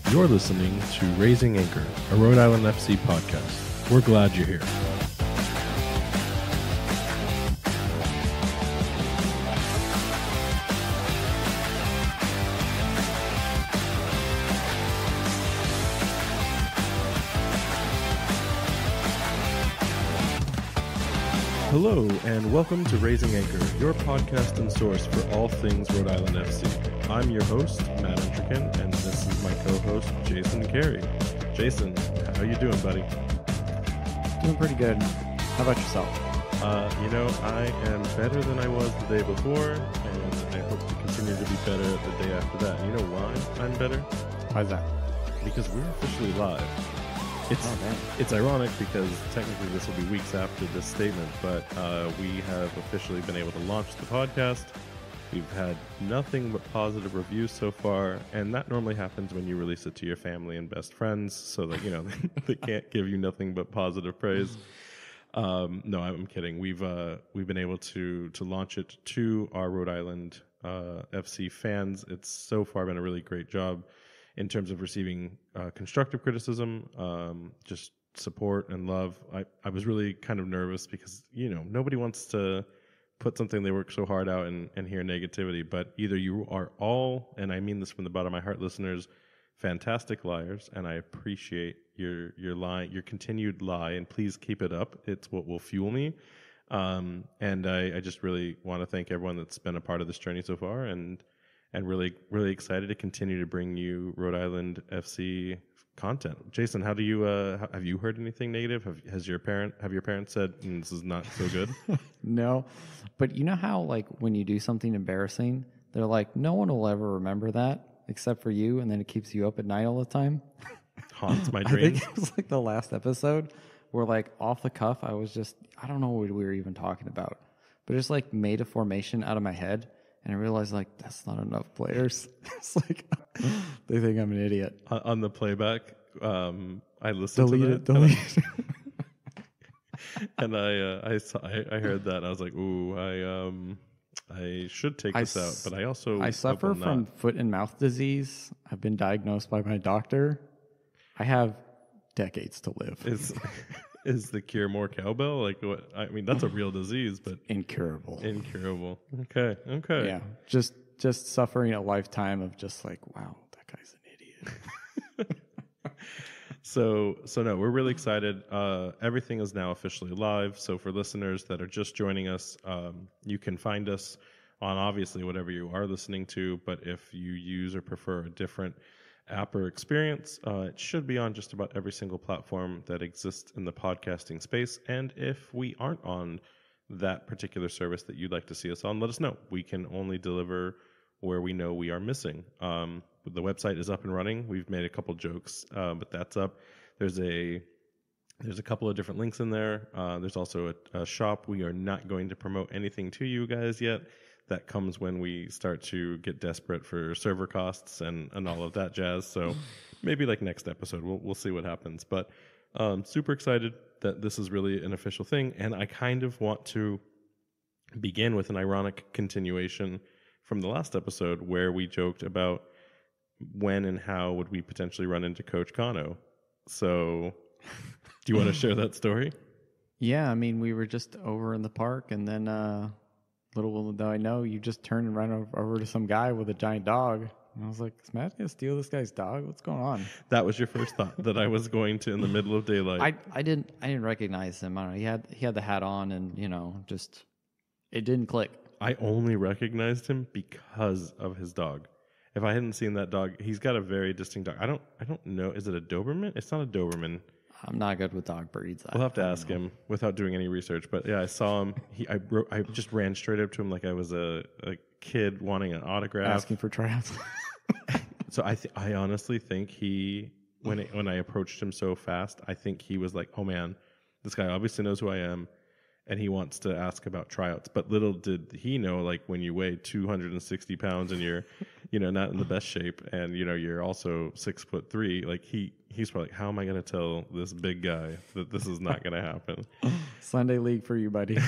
You're listening to Raising Anchor, a Rhode Island FC podcast. We're glad you're here. Hello, and welcome to Raising Anchor, your podcast and source for all things Rhode Island FC. I'm your host, Matt Entrican, and this is my co-host, Jason Carey. Jason, how you doing, buddy? Doing pretty good. How about yourself? I am better than I was the day before, and I hope to continue to be better the day after that. And you know why I'm better? Why's that? Because we're officially live. It's ironic because technically this will be weeks after this statement, but we have officially been able to launch the podcast. We've had nothing but positive reviews so far, and that normally happens when you release it to your family and best friends, so that they can't give you nothing but positive praise. No, I'm kidding. We've been able to launch it to our Rhode Island FC fans. It's so far been a really great job in terms of receiving constructive criticism, just support and love. I was really kind of nervous because, nobody wants to put something they work so hard out and hear negativity. But either you are all, and I mean this from the bottom of my heart, listeners, fantastic liars, and I appreciate your lie, your continued lie, and please keep it up. It's what will fuel me. And I just really want to thank everyone that's been a part of this journey so far, and really, really excited to continue to bring you Rhode Island FC content. Jason, how do you have you heard anything negative? Have your parents said this is not so good? No, but you know how when you do something embarrassing, they're like, no one will ever remember that except for you, and then it keeps you up at night all the time. Haunts my dreams. I think it was the last episode where off the cuff, I don't know what we were even talking about, but just made a formation out of my head. And I realized, that's not enough players. It's they think I'm an idiot. On the playback, I listened delete to it, delete it. And I heard that, and I was like, ooh, I should take this out. But I suffer from foot and mouth disease. I've been diagnosed by my doctor. I have decades to live. Is the cure more cowbell? What? I mean, that's a real disease, but incurable. Okay. Yeah, just suffering a lifetime of wow, that guy's an idiot. So no, we're really excited. Everything is now officially live. So for listeners that are just joining us, you can find us on obviously whatever you are listening to. But if you use or prefer a different app or experience, it should be on just about every single platform that exists in the podcasting space. And if we aren't on that particular service that you'd like to see us on, let us know. We can only deliver where we know we are missing. The website is up and running. We've made a couple jokes, but that's up. There's a couple of different links in there. There's also a shop. We are not going to promote anything to you guys yet. That comes when we start to get desperate for server costs and all of that jazz. So maybe next episode, we'll see what happens. But super excited that this is really an official thing. And I kind of want to begin with an ironic continuation from the last episode where we joked about when and how would we potentially run into Coach Kano. So do you want to share that story? Yeah, I mean, we were just over in the park, and then little did I know, you just turned and ran over to some guy with a giant dog. And I was like, is Matt going to steal this guy's dog? What's going on? That was your first thought, that I was going to in the middle of daylight. I didn't recognize him. I don't know. He had the hat on, and just it didn't click. I only recognized him because of his dog. If I hadn't seen that dog, he's got a very distinct dog. I don't know. Is it a Doberman? It's not a Doberman. I'm not good with dog breeds. We'll have to ask him without doing any research. But yeah, I saw him. I just ran straight up to him like I was a kid wanting an autograph, asking for tryouts. So I honestly think when I approached him so fast, I think he was like, oh man, this guy obviously knows who I am, and he wants to ask about tryouts. But little did he know, when you weigh 260 pounds and you're, not in the best shape, and you're also 6'3", he's probably like, how am I going to tell this big guy that this is not going to happen? Sunday league for you, buddy.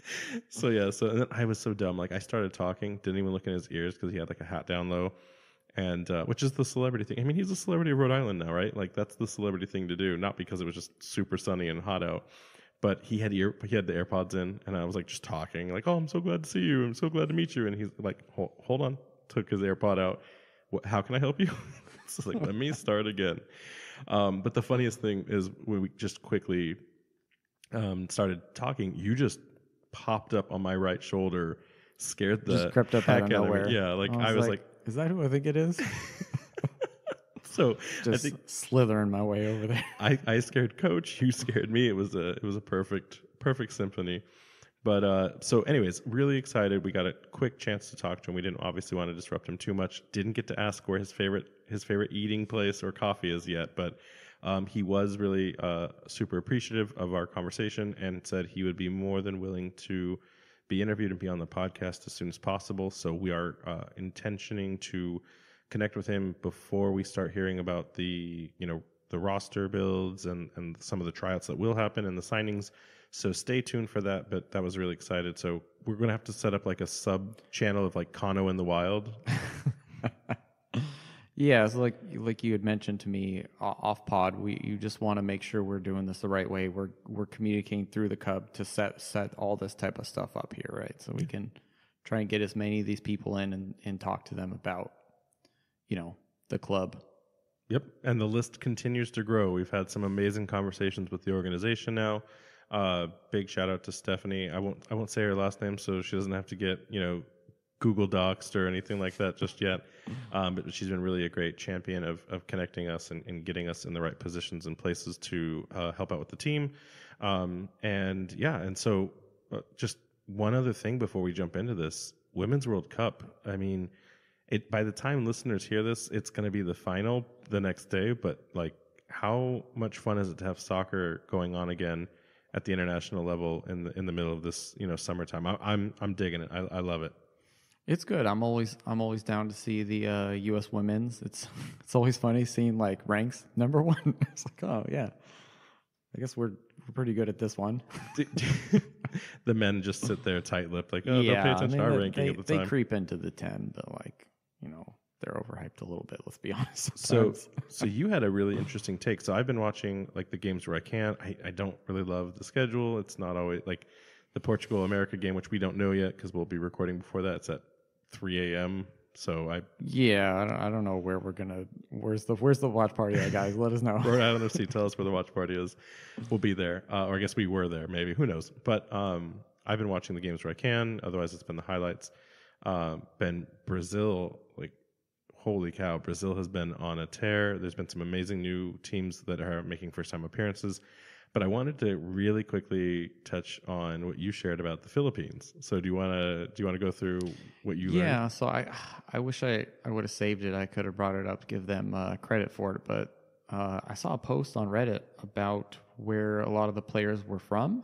So and then I was so dumb. I started talking, didn't even look in his ears because he had a hat down low, and which is the celebrity thing. I mean, he's a celebrity of Rhode Island now, right? Like that's the celebrity thing to do, not because it was just super sunny and hot out. But he had the AirPods in, and I was like just talking, like, "Oh, I'm so glad to see you. I'm so glad to meet you." And he's like, "Hold on," took his AirPod out. How can I help you? It's like, let me start again. But the funniest thing is when we just quickly started talking, you just popped up on my right shoulder, scared the Just crept up heck out of nowhere. me. Yeah, like I was like, is that who I think it is? So just I think slithering my way over there. I scared Coach. You scared me. It was a perfect symphony. But so, anyways, really excited. We got a quick chance to talk to him. We didn't obviously want to disrupt him too much. Didn't get to ask where his favorite eating place or coffee is yet, but he was really super appreciative of our conversation and said he would be more than willing to be interviewed and be on the podcast as soon as possible. So we are intentioning to connect with him before we start hearing about the roster builds and some of the tryouts that will happen and the signings. So stay tuned for that. But that was really excited. So we're going to have to set up like a sub channel of like Kano in the Wild. Yeah, so like you had mentioned to me off pod, you just want to make sure we're doing this the right way. We're communicating through the Cub to set all this type of stuff up here, right? So we can try and get as many of these people in and talk to them about the club. Yep, and the list continues to grow. We've had some amazing conversations with the organization now. Big shout out to Stephanie. I won't say her last name so she doesn't have to get Google Docs or anything like that just yet. But she's been really a great champion of connecting us and getting us in the right positions and places to help out with the team. And so just one other thing before we jump into this, Women's World Cup. I mean, by the time listeners hear this, it's going to be the final the next day. But like, how much fun is it to have soccer going on again at the international level in the middle of this summertime? I'm digging it. I love it. It's good. I'm always down to see the U.S. women's. It's always funny seeing like ranks number one. It's like, oh yeah, I guess we're pretty good at this one. The men just sit there tight-lipped, like, oh, don't pay attention to our ranking at the time. They creep into the 10, but like, they're overhyped a little bit. Let's be honest. So you had a really interesting take. So I've been watching like the games where I can. I don't really love the schedule. It's not always like the Portugal America game, which we don't know yet because we'll be recording before that. It's at 3 a.m. So I don't know where we're gonna. Where's the watch party at, guys? Let us know. Rhode Island FC, tell us where the watch party is. We'll be there, or I guess we were there. Maybe, who knows? But I've been watching the games where I can. Otherwise, it's been the highlights. Been Brazil, like holy cow! Brazil has been on a tear. There's been some amazing new teams that are making first-time appearances. But I wanted to really quickly touch on what you shared about the Philippines. So do you want to go through what you learned? Yeah, so I wish I would have saved it. I could have brought it up, give them credit for it. But I saw a post on Reddit about where a lot of the players were from,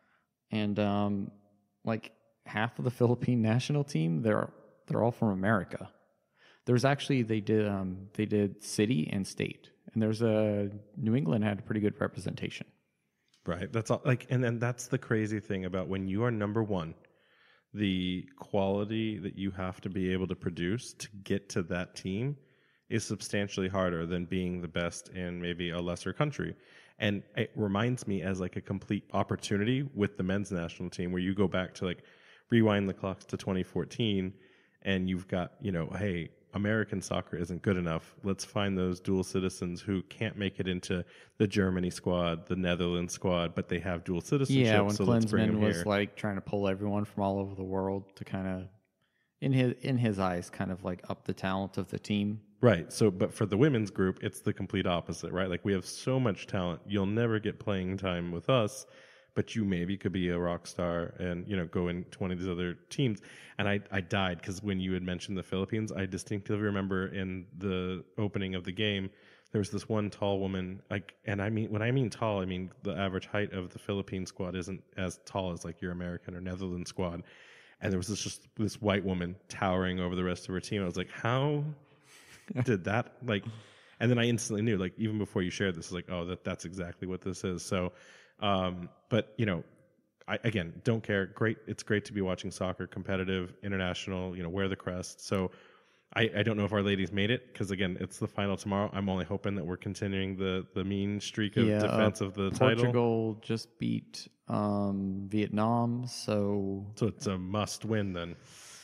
and like half of the Philippine national team, they're all from America. There's actually they did city and state, and there's New England had a pretty good representation. Right. That's all. Like, and then that's the crazy thing about when you are number one, the quality that you have to be able to produce to get to that team is substantially harder than being the best in maybe a lesser country. And it reminds me as like a complete opportunity with the men's national team where you go back to like rewind the clocks to 2014 and you've got, hey, American soccer isn't good enough. Let's find those dual citizens who can't make it into the Germany squad, the Netherlands squad, but they have dual citizenship. Yeah, when Klinsmann was like trying to pull everyone from all over the world to kind of, in his eyes, kind of like up the talent of the team. Right. So, but for the women's group, it's the complete opposite, right? Like we have so much talent. You'll never get playing time with us, but you maybe could be a rock star and, go into one of these other teams. And I died because when you had mentioned the Philippines, I distinctly remember in the opening of the game, there was this one tall woman, and I mean, when I mean tall, I mean the average height of the Philippine squad isn't as tall as like your American or Netherlands squad. And there was this white woman towering over the rest of her team. I was like, how did that, and then I instantly knew, like, even before you shared this, like, oh, that's exactly what this is. So, but I again don't care. Great, it's great to be watching soccer, competitive, international. Wear the crest. So I don't know if our ladies made it because, again, it's the final tomorrow. I'm only hoping that we're continuing the mean streak of defense of the title. Portugal just beat Vietnam, so it's a must win then.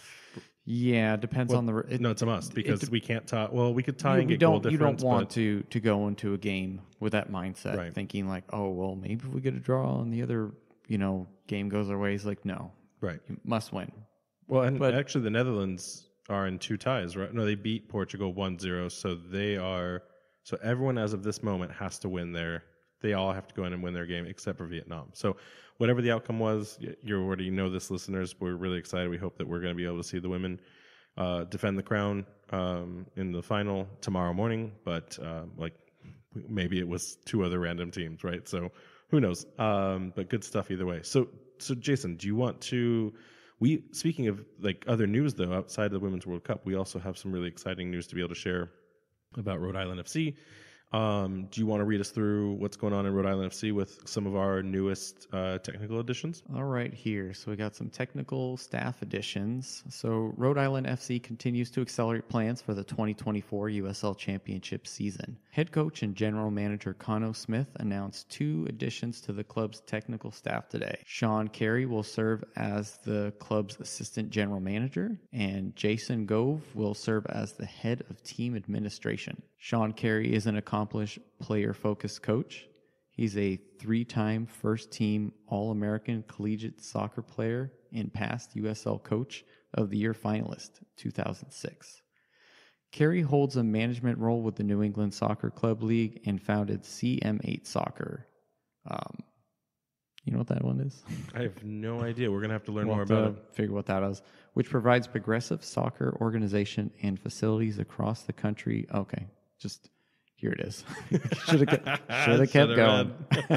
Yeah, depends on the. No, it's a must because we can't tie. Well, we could tie and get goal difference. You don't want to go into a game with that mindset, thinking like, oh well, maybe if we get a draw and the other game goes our way. It's like no, right, you must win. Well, but actually, the Netherlands are in 2 ties, right? No, they beat Portugal 1-0, so they are. So everyone as of this moment has to win They all have to go in and win their game except for Vietnam. So whatever the outcome was, you already know this, listeners. We're really excited. We hope that we're going to be able to see the women defend the crown in the final tomorrow morning. But maybe it was 2 other random teams, right? So who knows? But good stuff either way. So Jason, do you want to? Speaking of like other news though, outside of the Women's World Cup, we also have some really exciting news to be able to share about Rhode Island FC. Do you want to read us through what's going on in Rhode Island FC with some of our newest technical additions? All right, here. So we got some technical staff additions. So Rhode Island FC continues to accelerate plans for the 2024 USL Championship season. Head coach and general manager Conno Smith announced 2 additions to the club's technical staff today. Sean Carey will serve as the club's assistant general manager, and Jason Gove will serve as the head of team administration. Sean Carey is an accomplished player-focused coach. He's a 3-time first-team All-American collegiate soccer player and past USL Coach of the Year finalist, 2006. Carey holds a management role with the New England Soccer Club League and founded CM8 Soccer. You know what that one is? I have no idea. We're going to have to learn more about it. Figure what that is. Which provides progressive soccer organization and facilities across the country. Okay. Just here it is. Should have kept going.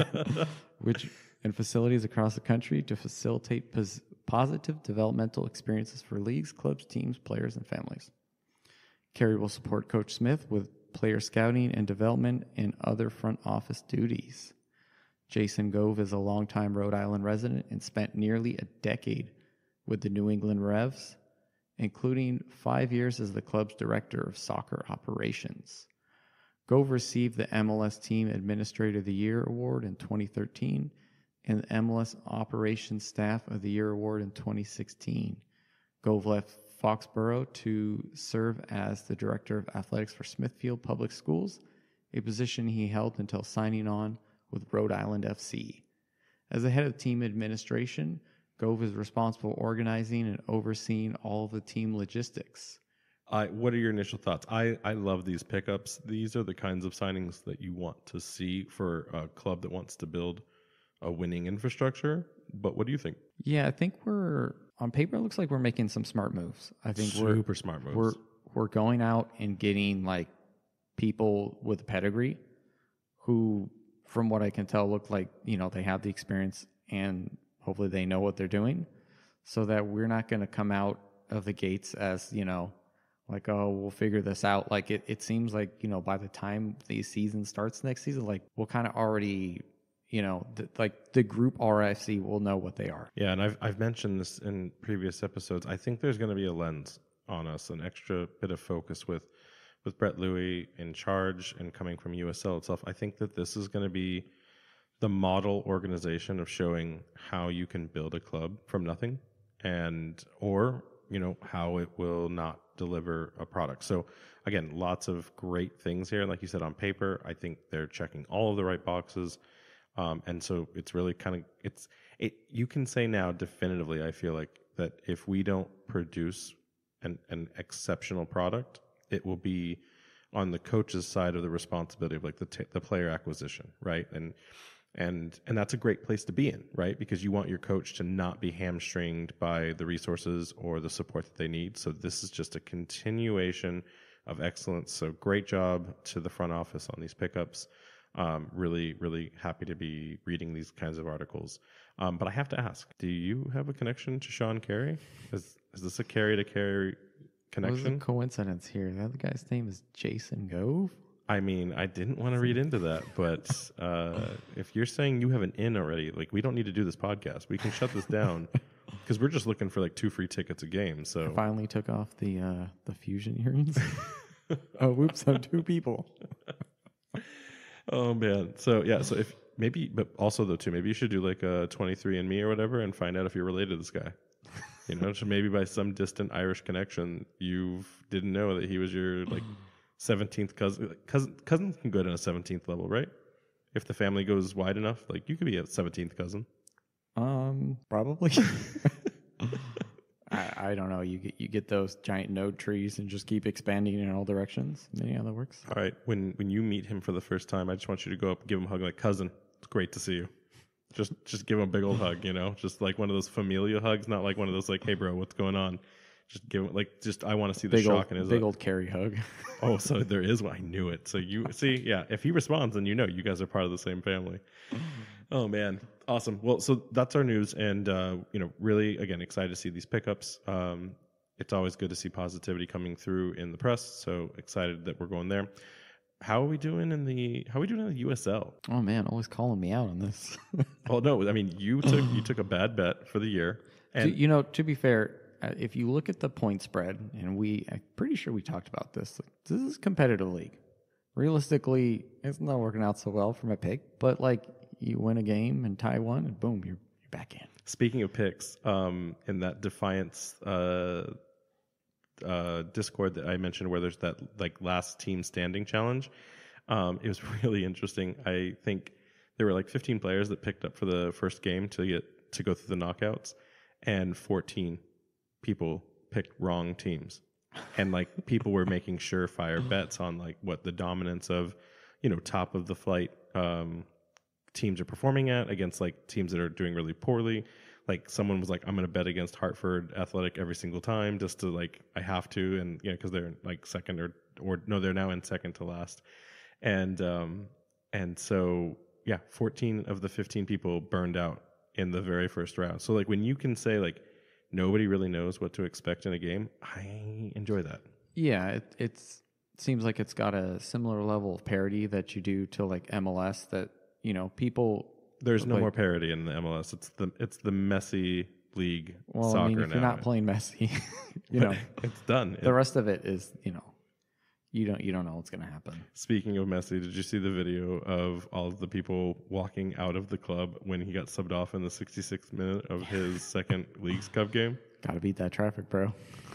And facilities across the country to facilitate positive developmental experiences for leagues, clubs, teams, players, and families. Carey will support Coach Smith with player scouting and development and other front office duties. Jason Gove is a longtime Rhode Island resident and spent nearly a decade with the New England Revs, including 5 years as the club's director of soccer operations. Gove received the MLS Team Administrator of the Year Award in 2013 and the MLS Operations Staff of the Year Award in 2016. Gove left Foxborough to serve as the Director of Athletics for Smithfield Public Schools, a position he held until signing on with Rhode Island FC. As the head of team administration, Gove is responsible for organizing and overseeing all of the team logistics. What are your initial thoughts? I love these pickups. These are the kinds of signings that you want to see for a club that wants to build a winning infrastructure. But what do you think? Yeah, I think on paper, it looks like we're making some smart moves. I think super smart moves. We're going out and getting like people with pedigree who, from what I can tell, look like, they have the experience and hopefully they know what they're doing, so that we're not going to come out of the gates as, like, oh, we'll figure this out. Like it seems like, by the time the season starts next season, like we'll kind of already, the group RFC will know what they are. Yeah, and I've mentioned this in previous episodes. I think there's going to be a lens on us, an extra bit of focus with Brett Louie in charge and coming from USL itself. I think that this is going to be the model organization of showing how you can build a club from nothing or how it will not deliver a product. So again, lots of great things here. Like you said, on paper, I think they're checking all of the right boxes. And so it's really you can say now definitively, I feel like, that if we don't produce an exceptional product, it will be on the coach's side of the responsibility of like the player acquisition, right? And that's a great place to be in, right? Because you want your coach to not be hamstringed by the resources or the support that they need. So this is just a continuation of excellence. So great job to the front office on these pickups. Really, really happy to be reading these kinds of articles. But I have to ask, do you have a connection to Sean Carey? Is this a Carey to Carey connection? What was the coincidence here? The other guy's name is Jason Gove? I mean, I didn't want to read into that, but if you're saying you have an in already, like, we don't need to do this podcast. We can shut this down. because we're just looking for like 2 free tickets a game. So I finally took off the fusion earrings. Oh, whoops! I'm 2 people. Oh man. So yeah. So if maybe, but also though too, maybe you should do like a 23andMe or whatever and find out if you're related to this guy. You know, so maybe by some distant Irish connection, you didn't know that he was your like 17th cousin. Cousins can go to a 17th level, right? If the family goes wide enough, like you could be a 17th cousin. Probably. I don't know. You get those giant node trees and just keep expanding in all directions. Yeah, that works. All right. When you meet him for the first time, I just want you to go up and give him a hug like, cousin, it's great to see you. Just give him a big old hug, you know, just like one of those familial hugs, not like one of those like, hey bro, what's going on? Just give him like, just I want to see the shock in his big old carry hug. Oh, so there is one. I knew it. So you see, yeah, if he responds, then you know you guys are part of the same family. Oh man, awesome. Well, so that's our news, and you know, really again excited to see these pickups. It's always good to see positivity coming through in the press. So excited that we're going there. How are we doing in the USL? Oh man, always calling me out on this. Well, no, I mean you took a bad bet for the year, and you know, to be fair, if you look at the point spread, and I'm pretty sure we talked about this. This is a competitive league. Realistically, it's not working out so well for my pick, but like you win a game and tie one, and boom, you're back in. Speaking of picks, in that Defiance Discord that I mentioned, where there's that like last team standing challenge, it was really interesting. I think there were like 15 players that picked up for the first game to go through the knockouts, and 14 people picked wrong teams, and like people were making surefire bets on like what the dominance of, you know, top of the flight teams are performing at against like teams that are doing really poorly. Like someone was like, I'm going to bet against Hartford Athletic every single time just to like, I have to. And you know, cause they're like second or no, they're now in second to last. And so yeah, 14 of the 15 people burned out in the very first round. So like when you can say like, nobody really knows what to expect in a game, I enjoy that. Yeah. It seems like it's got a similar level of parity that you do to like MLS that, you know, people. There's no more parity in the MLS. It's the Messi league well, soccer I mean, if now. you're not playing Messi, you know, it's done. The rest of it is, you know, you don't know what's going to happen. Speaking of Messi, did you see the video of all of the people walking out of the club when he got subbed off in the 66th minute of his second Leagues Cup game? Got to beat that traffic, bro.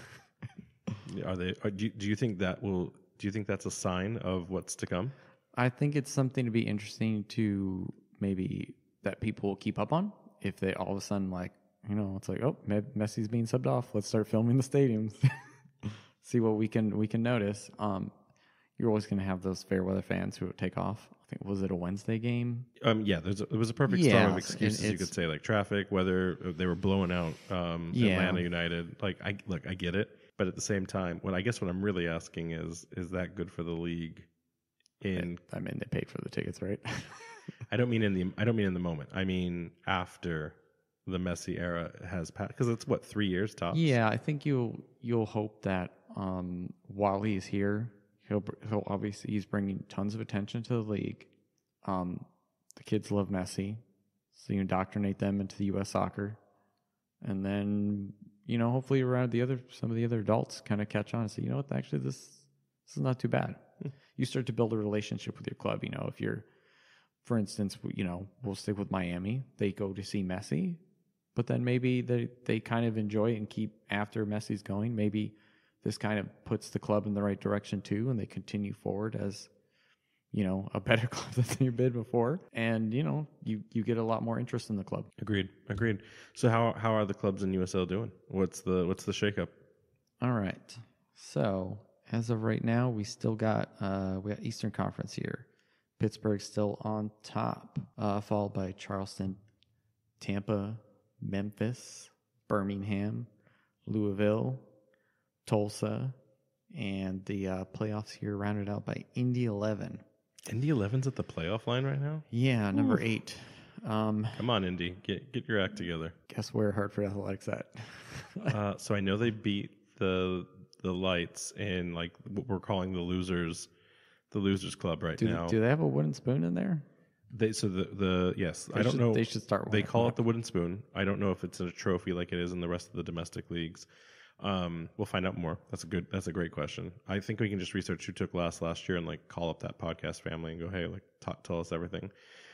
Do you think that's a sign of what's to come? I think it's something to be interesting to maybe that people will keep up on if they all of a sudden like, you know, it's like, oh, Messi's being subbed off. Let's start filming the stadiums. See what we can notice. You're always going to have those fair weather fans who would take off. I think, was it a Wednesday game? Yeah, it was a perfect storm of excuses. You could say like traffic, weather. They were blowing out Atlanta United. Like I get it, but at the same time, what I'm really asking is that good for the league? I mean, they paid for the tickets, right? I don't mean in the moment. I mean after the Messi era has passed, because it's what, 3 years tops. Yeah, I think you'll hope that while he's here, he'll obviously he's bringing tons of attention to the league. The kids love Messi, so you indoctrinate them into the U.S. soccer, and then you know hopefully around some of the other adults kind of catch on and say, you know what, actually this is not too bad. You start to build a relationship with your club. You know, if you're, for instance, you know, we'll stick with Miami. They go to see Messi, but then maybe they kind of enjoy it and keep after Messi's going. Maybe this kind of puts the club in the right direction too, and they continue forward as, you know, a better club than they've been before. And, you know, you get a lot more interest in the club. Agreed. So how are the clubs in USL doing? What's the shakeup? All right. So as of right now, we still got we got Eastern Conference here. Pittsburgh still on top, followed by Charleston, Tampa, Memphis, Birmingham, Louisville, Tulsa, and the playoffs here rounded out by Indy 11. Indy 11's at the playoff line right now? Yeah, number 8. Come on, Indy, get your act together. Guess where Hartford Athletics at? So I know they beat the Lights in like what we're calling the losers club right now. Do they have a wooden spoon in there? Yes, I don't know. They should start. They call it the wooden spoon. I don't know if it's a trophy like it is in the rest of the domestic leagues. We'll find out more. That's a great question. I think we can just research who took last year and like call up that podcast family and go, hey, like tell us everything.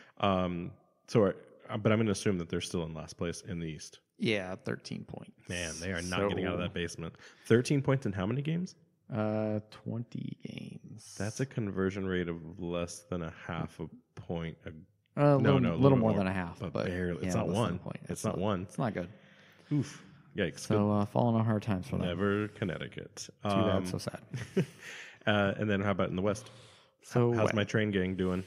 But I'm going to assume that they're still in last place in the East. Yeah, 13 points. Man, they are not getting out of that basement. 13 points in how many games? 20 games. That's a conversion rate of less than a half a point. A little more than a half, but barely. It's not one. It's not one. It's not good. Oof. Yikes. So falling on hard times for them. Never Connecticut. Too bad, so sad. And then how about in the West? So how's my train gang doing?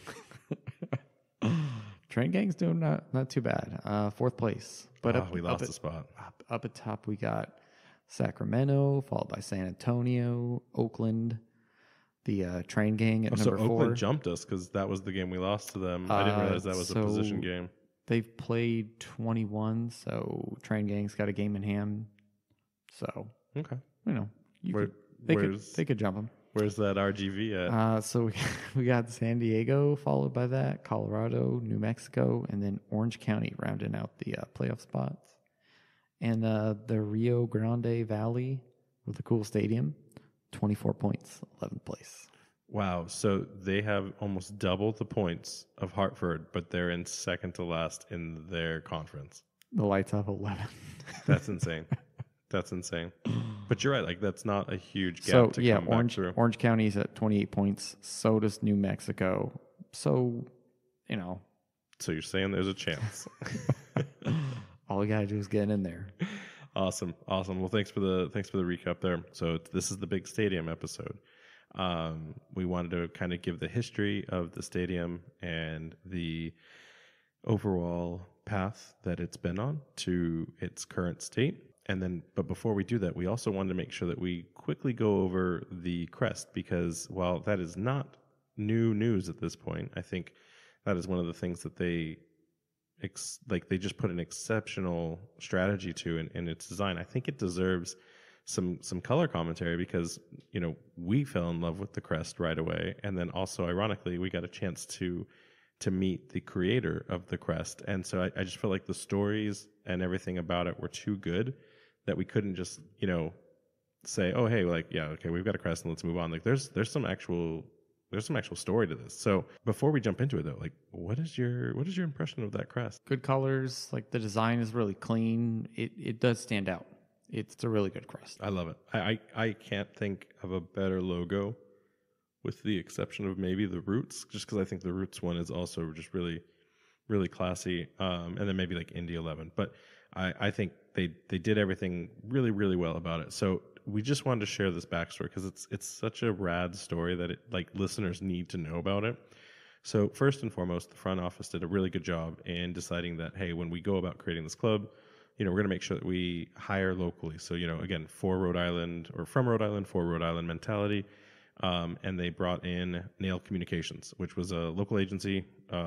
Train gang's doing not too bad. 4th place. But we lost a spot. Up at top, we got Sacramento, followed by San Antonio, Oakland, the train gang at number 4. Oakland jumped us because that was the game we lost to them. I didn't realize that was a position game. They've played 21, so train gang's got a game in hand. So, okay, they could jump them. Where's that RGV at? So we got San Diego, followed by that, Colorado, New Mexico, and then Orange County rounding out the playoff spots. And the Rio Grande Valley with the cool stadium, 24 points, 11th place. Wow. So they have almost double the points of Hartford, but they're in second to last in their conference. The lights have 11. That's insane. That's insane. But you're right. Like, that's not a huge gap to come back through. Orange County's at 28 points. So does New Mexico. So, So you're saying there's a chance. All we got to do is get in there. Awesome. Well, thanks for the recap there. So this is the big stadium episode. We wanted to kind of give the history of the stadium and the overall path that it's been on to its current state. But before we do that, we also wanted to make sure that we quickly go over the crest, because while that is not new news at this point, I think that is one of the things that they just put an exceptional strategy to in its design. I think it deserves some color commentary because, we fell in love with the crest right away. And then also, ironically, we got a chance to meet the creator of the crest. And so I just felt like the stories and everything about it were too good that we couldn't just, say, oh, hey, we've got a crest and let's move on. Like there's some actual story to this. So before we jump into it though, what is your impression of that crest? Good colors. Like the design is really clean. It does stand out. It's a really good crest. I love it. I can't think of a better logo, with the exception of maybe the Roots, just because I think the Roots one is also just really, really classy. And then maybe like Indy 11. But I think they did everything really, really well about it. So we just wanted to share this backstory because it's such a rad story that listeners need to know about it. So first and foremost, the front office did a really good job in deciding that, hey, when we go about creating this club, we're going to make sure that we hire locally. So, again, from Rhode Island, for Rhode Island mentality. And they brought in Nail Communications, which was a local agency,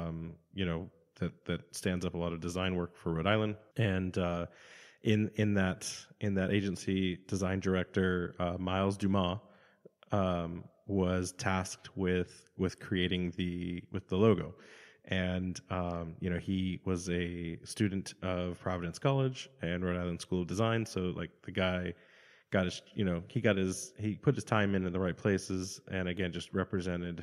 that stands up a lot of design work for Rhode Island. And in that agency, design director Miles Dumas was tasked with creating the logo. And he was a student of Providence College and Rhode Island School of Design. So the guy got his, he put his time in the right places, and again just represented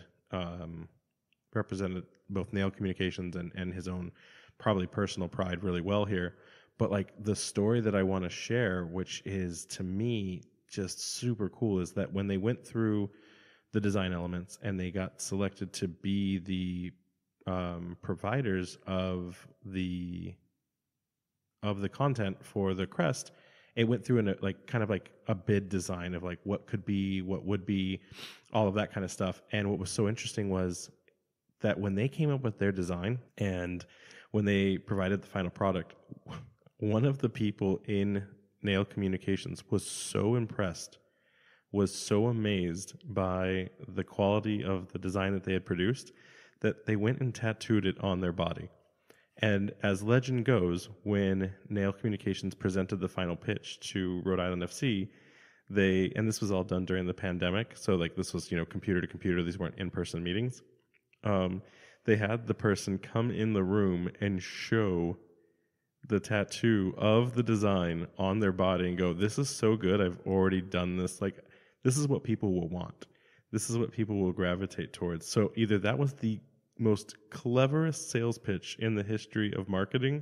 both Nail Communications and his own probably personal pride really well here. But the story that I want to share, which is to me just super cool, is that when they went through the design elements and they got selected to be the providers of the content for the crest, it went through in a bid design of what could be, what would be, all of that kind of stuff. And what was so interesting was that when they came up with their design and when they provided the final product, one of the people in Nail Communications was so impressed, was so amazed by the quality of the design that they had produced, that they went and tattooed it on their body. And as legend goes, when Nail Communications presented the final pitch to Rhode Island FC, and this was all done during the pandemic, so this was, computer to computer, these weren't in-person meetings. they had the person come in the room and show the tattoo of the design on their body and go, this is so good, I've already done this. Like, this is what people will want. This is what people will gravitate towards. So either that was the most cleverest sales pitch in the history of marketing,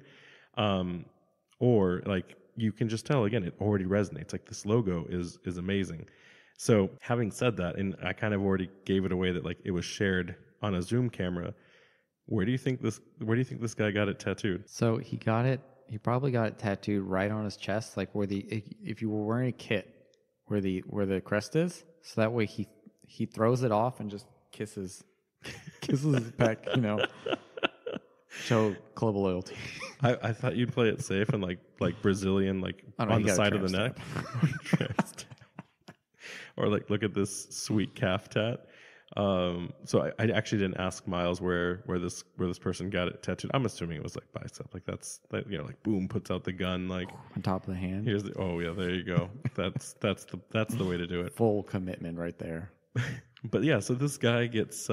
or like you can just tell, again, it already resonates. Like, this logo is amazing. So having said that, and I kind of already gave it away that like it was shared on a Zoom camera, where do you think this guy got it tattooed? So he probably got it tattooed right on his chest, like where if you were wearing a kit, where the crest is. So that way he throws it off and just kisses his back, show club loyalty. I thought you'd play it safe and like Brazilian, like on the side of the neck. Or like, look at this sweet calf tat. So I actually didn't ask Miles where this person got it tattooed. I'm assuming it was like bicep, like that's that, like boom, puts out the gun, like on top of the hand. Oh yeah, there you go. That's the way to do it. Full commitment right there. But yeah, so this guy gets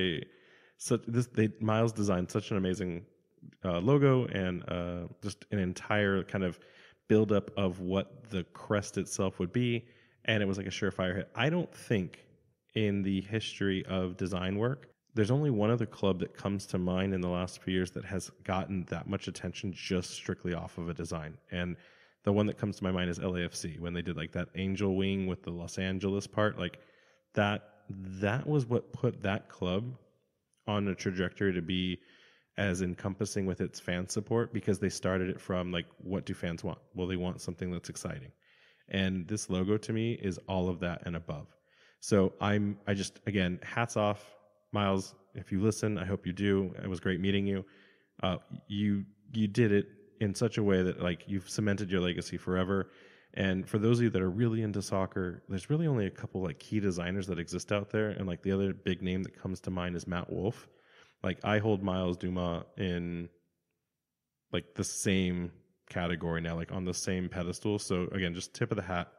Miles designed such an amazing logo and just an entire kind of buildup of what the crest itself would be, and it was like a surefire hit. I don't think in the history of design work, there's only one other club that comes to mind in the last few years that has gotten that much attention just strictly off of a design. And the one that comes to my mind is LAFC, when they did like that angel wing with the Los Angeles part. Like that was what put that club on a trajectory to be as encompassing with its fan support, because they started it from like, what do fans want? Well, they want something that's exciting. And this logo to me is all of that and above. So I just, again, hats off, Miles. If you listen, I hope you do. It was great meeting you. You did it in such a way that like you've cemented your legacy forever. And for those of you that are really into soccer, there's really only a couple like key designers that exist out there. And like the other big name that comes to mind is Matt Wolf. Like I hold Miles Dumas in like the same category now, like on the same pedestal. So again, just tip of the hat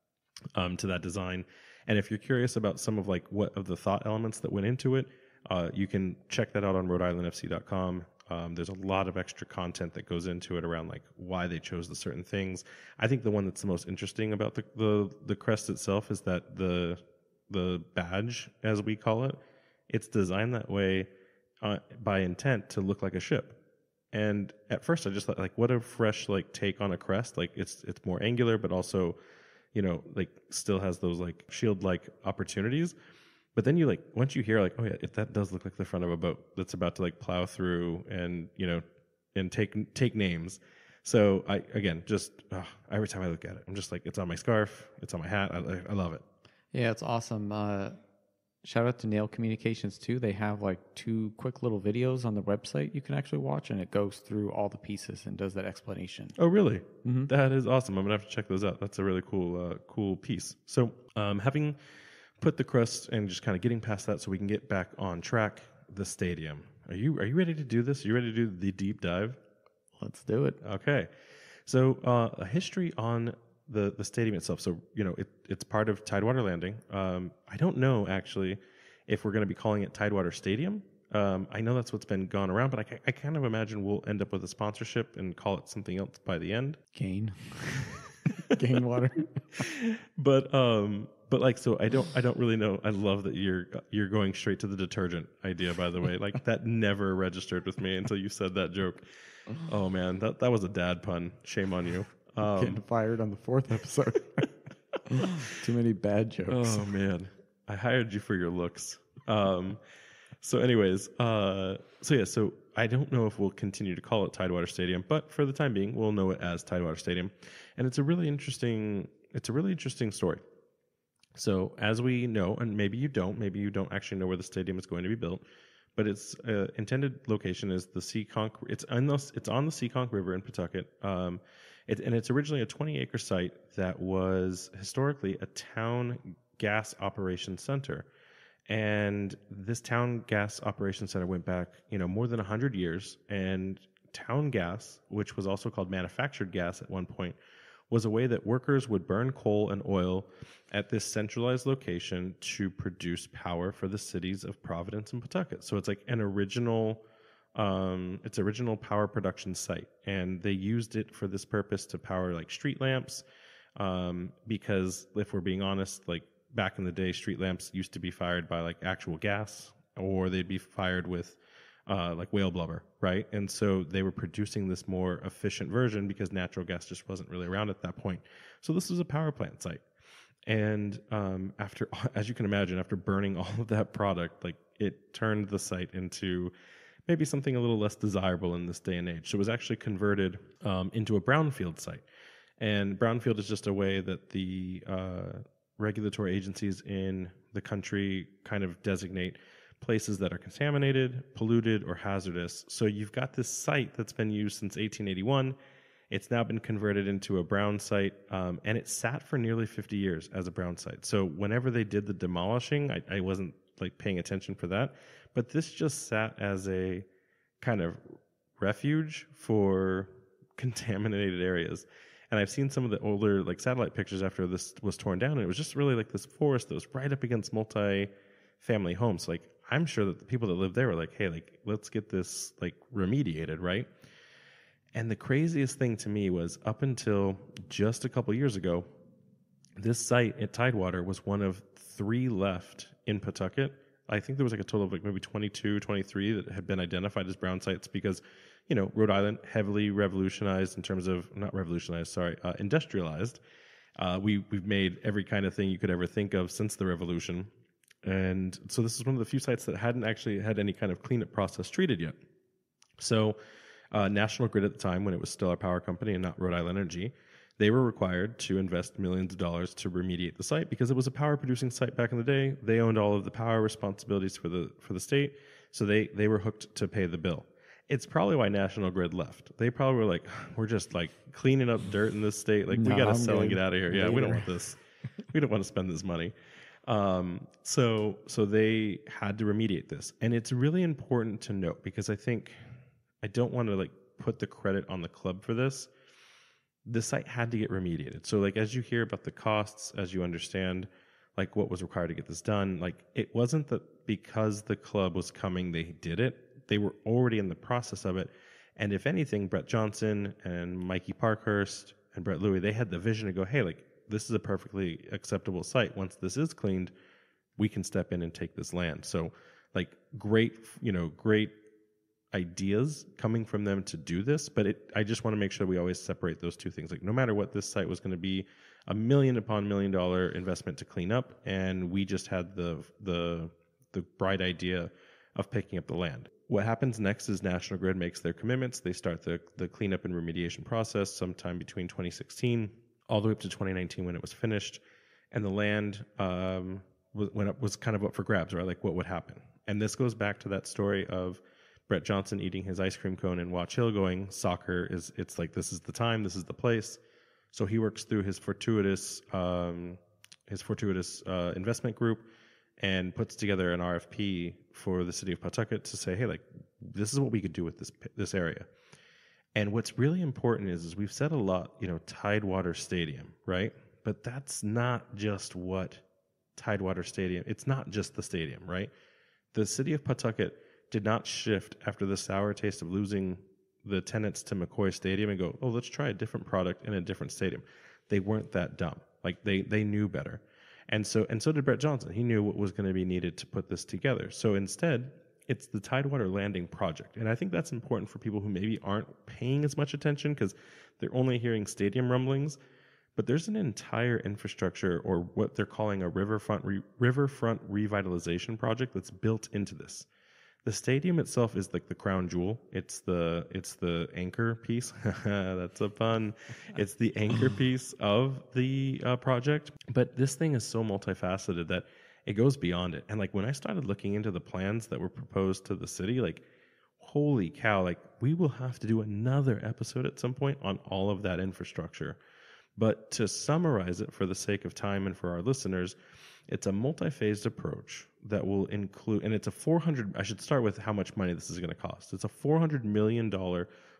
to that design. And if you're curious about some of like what of the thought elements that went into it, you can check that out on RhodeIslandFC.com. There's a lot of extra content that goes into it around like why they chose the certain things. I think the one that's the most interesting about the crest itself is that the badge, as we call it, it's designed that way by intent to look like a ship. And at first I just thought, like, what a fresh like take on a crest. Like it's more angular, but also, like still has those like shield-like opportunities. But then you like, once you hear like, oh yeah, that does look like the front of a boat that's about to like plow through and, and take names. So I, again, just every time I look at it, I'm just like, it's on my scarf, it's on my hat. I love it. Yeah, it's awesome. Shout out to Nail Communications too. They have like 2 quick little videos on the website you can actually watch, and it goes through all the pieces and does that explanation. Oh, really? Mm-hmm. That is awesome. I'm gonna have to check those out. That's a really cool piece. So, having put the crust and just kind of getting past that, so we can get back on track. The stadium. Are you ready to do this? Are you ready to do the deep dive? Let's do it. Okay. So, a history on the stadium itself. So, it's part of Tidewater Landing. I don't know actually if we're going to be calling it Tidewater Stadium. I know that's what's been gone around, but I kind of imagine we'll end up with a sponsorship and call it something else by the end. Gain water. But like, so I don't really know. I love that you're going straight to the detergent idea, by the way. Like that never registered with me until you said that joke. Oh man, that was a dad pun. Shame on you. Getting fired on the 4th episode. Too many bad jokes. Oh man, I hired you for your looks. So anyways, so I don't know if we'll continue to call it Tidewater Stadium, but for the time being, we'll know it as Tidewater Stadium. And it's a really interesting story. So as we know, and maybe you don't actually know where the stadium is going to be built, but its intended location is the Seekonk. It's on the Seekonk River in Pawtucket. And it's originally a 20-acre site that was historically a town gas operations center. And this town gas operations center went back, more than 100 years. And town gas, which was also called manufactured gas at one point, was a way that workers would burn coal and oil at this centralized location to produce power for the cities of Providence and Pawtucket. So it's like an original power production site, and they used it for this purpose to power like street lamps, because if we're being honest, like back in the day, street lamps used to be fired by like actual gas, or they'd be fired with like whale blubber, right? And so they were producing this more efficient version because natural gas just wasn't really around at that point. So this was a power plant site. And after, as you can imagine, after burning all of that product, like it turned the site into maybe something a little less desirable in this day and age. So it was actually converted into a brownfield site. And brownfield is just a way that the regulatory agencies in the country kind of designate places that are contaminated, polluted, or hazardous. So you've got this site that's been used since 1881. It's now been converted into a brown site, and it sat for nearly 50 years as a brown site. So whenever they did the demolishing, I wasn't like paying attention for that, but this just sat as a kind of refuge for contaminated areas. And I've seen some of the older like satellite pictures after this was torn down, and it was just really like this forest that was right up against multi-family homes. Like I'm sure that the people that lived there were like, hey, like let's get this like remediated, right? And the craziest thing to me was up until just a couple years ago, this site at Tidewater was one of 3 left in Pawtucket. I think there was like a total of like maybe 22, 23 that had been identified as brown sites because, you know, Rhode Island heavily revolutionized in terms of, not revolutionized, sorry, industrialized. We've made every kind of thing you could ever think of since the revolution. And so this is one of the few sites that hadn't actually had any kind of cleanup process treated yet. So National Grid at the time, when it was still our power company and not Rhode Island Energy, they were required to invest millions of dollars to remediate the site because it was a power producing site back in the day. They owned all of the power responsibilities for the state, so they were hooked to pay the bill. It's probably why National Grid left. They probably were like, we're just like cleaning up dirt in this state. Like, we got to sell and get out of here. Yeah, we don't want this. We don't want to spend this money. So they had to remediate this. And it's really important to note because I think I don't want to like put the credit on the club for this. The site had to get remediated. So like as you hear about the costs, as you understand like what was required to get this done, like it wasn't that because the club was coming they did it. They were already in the process of it. And if anything, Brett Johnson and Mikey Parkhurst and Brett Louie, they had the vision to go, hey, like this is a perfectly acceptable site. Once this is cleaned, we can step in and take this land. So like great ideas coming from them to do this, but I just want to make sure we always separate those two things. Like no matter what, this site was going to be $1 million upon $1 million investment to clean up, and we just had the bright idea of picking up the land. What happens next is National Grid makes their commitments. They start the cleanup and remediation process sometime between 2016 all the way up to 2019 when it was finished, and the land was kind of up for grabs, right? Like what would happen? And this goes back to that story of Brett Johnson eating his ice cream cone in Watch Hill going, soccer it's like, this is the time, this is the place. So he works through his fortuitous investment group and puts together an RFP for the city of Pawtucket to say, hey, like, this is what we could do with this area. And what's really important is we've said a lot, Tidewater Stadium, right? But that's not just what Tidewater Stadium, it's not just the stadium, right? The city of Pawtucket did not shift after the sour taste of losing the tenants to McCoy Stadium and go, oh, let's try a different product in a different stadium. They weren't that dumb. Like they knew better. And so did Brett Johnson. He knew what was going to be needed to put this together. So instead, it's the Tidewater Landing project. And I think that's important for people who maybe aren't paying as much attention because they're only hearing stadium rumblings. But there's an entire infrastructure, or what they're calling a riverfront revitalization project that's built into this. The stadium itself is like the crown jewel. It's the anchor piece. That's a pun. It's the anchor piece of the project. But this thing is so multifaceted that it goes beyond it. And like when I started looking into the plans that were proposed to the city, like holy cow, like we will have to do another episode at some point on all of that infrastructure. But to summarize it for the sake of time and for our listeners, it's a multi-phased approach that will include, and it's I should start with how much money this is going to cost. It's a $400 million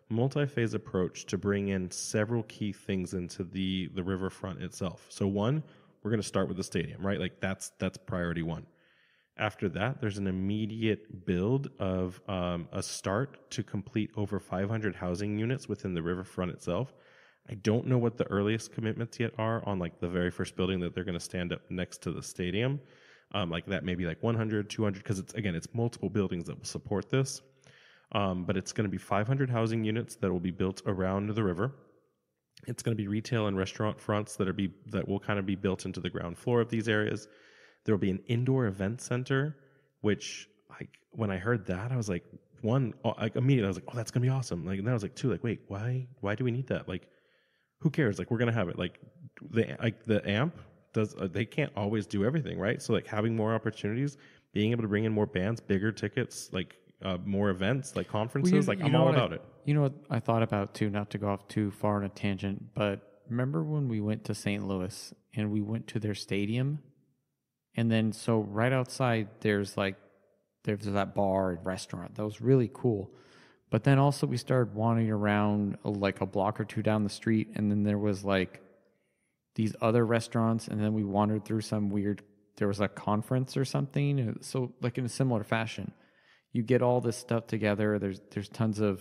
multi-phase approach to bring in several key things into the riverfront itself. So one, we're going to start with the stadium, right? Like that's priority one. After that, there's an immediate build of a start to complete over 500 housing units within the riverfront itself. I don't know what the earliest commitments yet are on like the very first building that they're going to stand up next to the stadium. Like that maybe like 100, 200, because it's multiple buildings that will support this. But it's going to be 500 housing units that will be built around the river. It's going to be retail and restaurant fronts that will kind of be built into the ground floor of these areas. There will be an indoor event center, which like when I heard that, I was like, immediately I was like, oh, that's going to be awesome. Like, and then I was like, two, like, wait, why do we need that? Like, who cares? Like, we're going to have it. Like the AMP does, they can't always do everything, right? So like having more opportunities, being able to bring in more bands, bigger tickets, like more events, like conferences, I'm all about it. You know what I thought about too, not to go off too far on a tangent, but remember when we went to St. Louis and we went to their stadium? And then so right outside there's that bar and restaurant. That was really cool. But then also we started wandering around like a block or two down the street, and then there was like these other restaurants, and then we wandered through there was a conference or something. So like in a similar fashion, you get all this stuff together. There's tons of,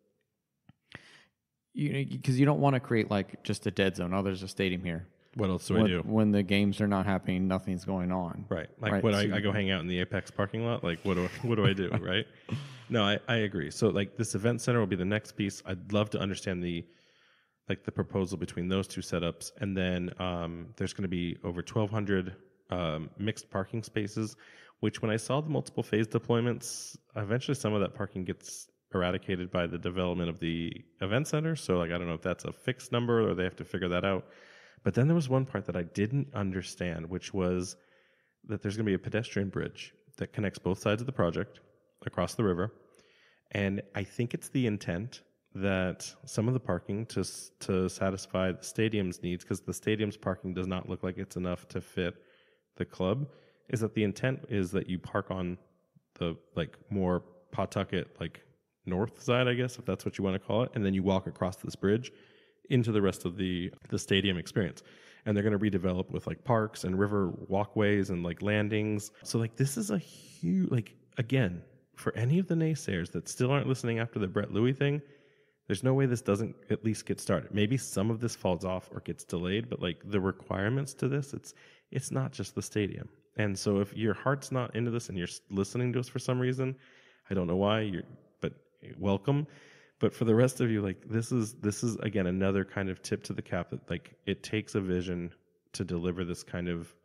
because you don't want to create like just a dead zone. Oh, there's a stadium here. What else do I do? When the games are not happening, nothing's going on. Right. Like when I go hang out in the Apex parking lot, like what do I do, right? No, I agree. So like this event center will be the next piece. I'd love to understand the proposal between those two setups. And then there's going to be over 1,200 mixed parking spaces, which when I saw the multiple phase deployments, eventually some of that parking gets eradicated by the development of the event center. So like I don't know if that's a fixed number or they have to figure that out. But then there was one part that I didn't understand, which was that there's going to be a pedestrian bridge that connects both sides of the project across the river. And I think it's the intent that some of the parking to satisfy the stadium's needs, because the stadium's parking does not look like it's enough to fit the club, is that the intent is that you park on the like more Pawtucket like north side, I guess, if that's what you want to call it, and then you walk across this bridge into the rest of the stadium experience. And they're going to redevelop with like parks and river walkways and like landings. So like this is a huge, like again, for any of the naysayers that still aren't listening after the Brett Louie thing, there's no way this doesn't at least get started. Maybe some of this falls off or gets delayed, but like the requirements to this, it's not just the stadium. And so if your heart's not into this and you're listening to us for some reason, I don't know why, but welcome. But for the rest of you, like this is again another kind of tip to the cap that like it takes a vision to deliver this kind of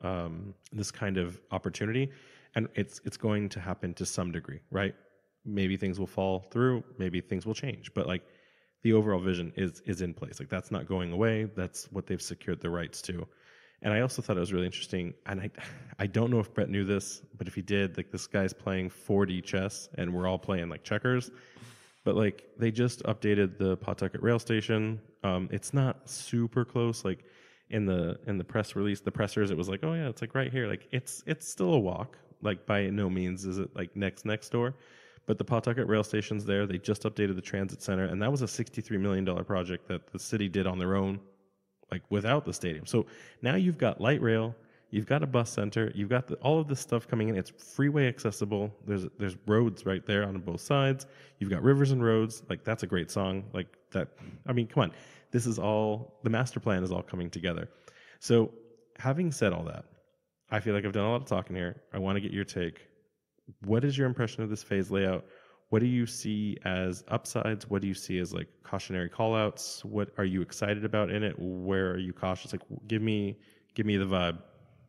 opportunity, and it's going to happen to some degree, right? Maybe things will fall through, maybe things will change, but like the overall vision is in place. Like that's not going away. That's what they've secured the rights to. And I also thought it was really interesting, and I don't know if Brett knew this, but if he did, like this guy's playing 4D chess, and we're all playing like checkers. But like they just updated the Pawtucket rail station. It's not super close. Like in the press release, the pressers, it was like, oh yeah, it's like right here. Like it's still a walk. Like by no means is it like next door. But the Pawtucket rail station's there. They just updated the transit center, and that was a $63 million project that the city did on their own, like without the stadium. So now you've got light rail. You've got a bus center. You've got all of this stuff coming in. It's freeway accessible. There's roads right there on both sides. You've got rivers and roads. Like that's a great song. Like that. I mean, come on. This is all, the master plan is all coming together. So having said all that, I feel like I've done a lot of talking here. I want to get your take. What is your impression of this phase layout? What do you see as upsides? What do you see as like cautionary callouts? What are you excited about in it? Where are you cautious? Like give me the vibe.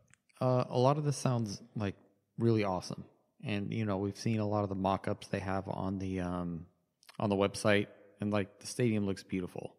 A lot of this sounds like really awesome, and we've seen a lot of the mock-ups they have on the website, and like the stadium looks beautiful.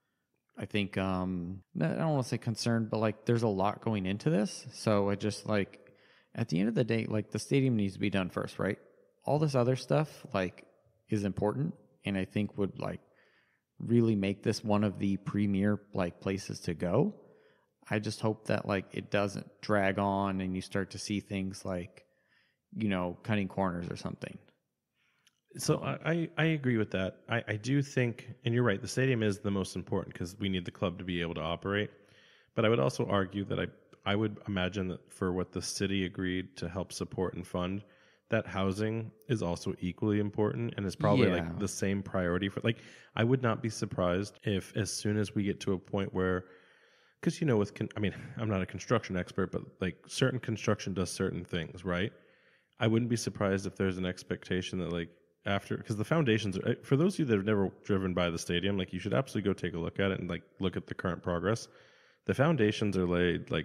I think I don't want to say concerned, but like there's a lot going into this, so I just like at the end of the day, like the stadium needs to be done first, right? All this other stuff like is important, and I think would like really make this one of the premier like places to go. I just hope that like it doesn't drag on and you start to see things like, cutting corners or something. So I agree with that. I do think, and you're right, the stadium is the most important because we need the club to be able to operate. But I would also argue that I would imagine that for what the city agreed to help support and fund, that housing is also equally important and is probably Yeah. like the same priority for, like, I would not be surprised if as soon as we get to a point where, because I mean, I'm not a construction expert, but like certain construction does certain things, right? I wouldn't be surprised if there's an expectation that like after, because the foundations are, for those of you that have never driven by the stadium, like you should absolutely go take a look at it and like look at the current progress. The foundations are laid, like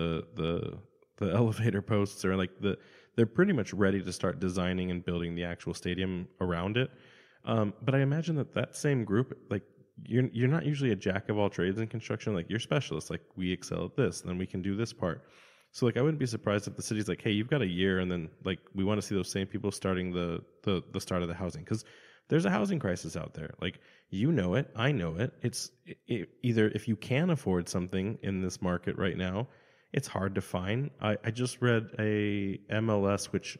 the elevator posts are like they're pretty much ready to start designing and building the actual stadium around it. But I imagine that same group, like you're not usually a jack of all trades in construction. Like you're specialists. Like we excel at this, and then we can do this part. So like I wouldn't be surprised if the city's like, hey, you've got a year, and then like we want to see those same people starting the start of the housing, because there's a housing crisis out there. Like it, I know it. It's either if you can afford something in this market right now, it's hard to find. I just read a MLS, which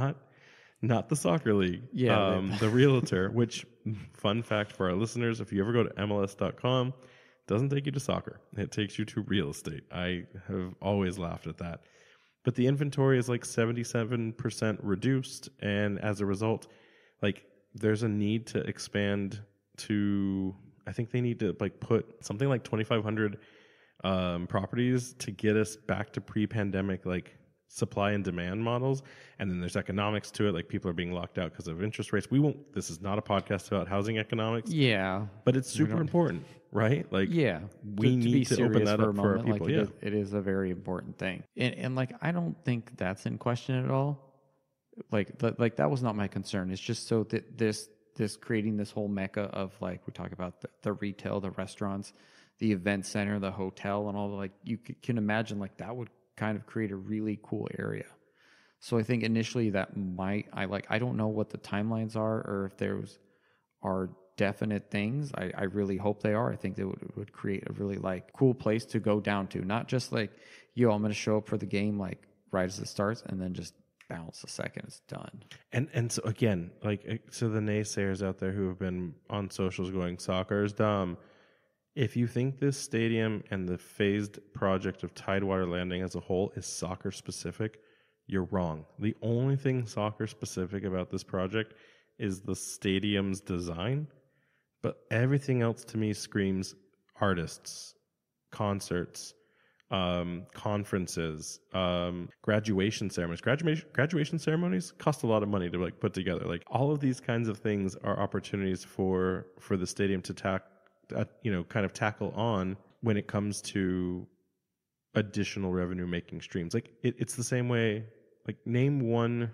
not the soccer league, Yeah, the realtor. Which fun fact for our listeners: if you ever go to MLS.com, doesn't take you to soccer. It takes you to real estate. I have always laughed at that. But the inventory is like 77% reduced. And as a result, like there's a need to expand to, I think they need to like put something like 2,500 properties to get us back to pre-pandemic like supply and demand models. And then there's economics to it. Like people are being locked out because of interest rates. This is not a podcast about housing economics. yeah, But it's super important, right? Like, yeah. we need to open that up for our people. Like Yeah. it is a very important thing, and like I don't think that's in question at all. Like that was not my concern. It's just so that this creating this whole mecca of, like, we talk about the retail, the restaurants, the event center, the hotel, and all the, like, you can imagine like that would kind of create a really cool area. So I think initially that I don't know what the timelines are, or if there's are definite things. I really hope they are. I think they would create a really like cool place to go down to. Not just like, yo, I'm going to show up for the game like right as it starts and then just bounce the second it's done. And so again, like, so the naysayers out there who have been on socials going, soccer is dumb. If you think this stadium and the phased project of Tidewater Landing as a whole is soccer specific, you're wrong. The only thing soccer specific about this project is the stadium's design, but everything else to me screams artists, concerts, conferences, graduation ceremonies. Graduation ceremonies cost a lot of money to like put together. Like all of these kinds of things are opportunities for the stadium to kind of tackle on when it comes to additional revenue making streams. Like it's the same way. Like name one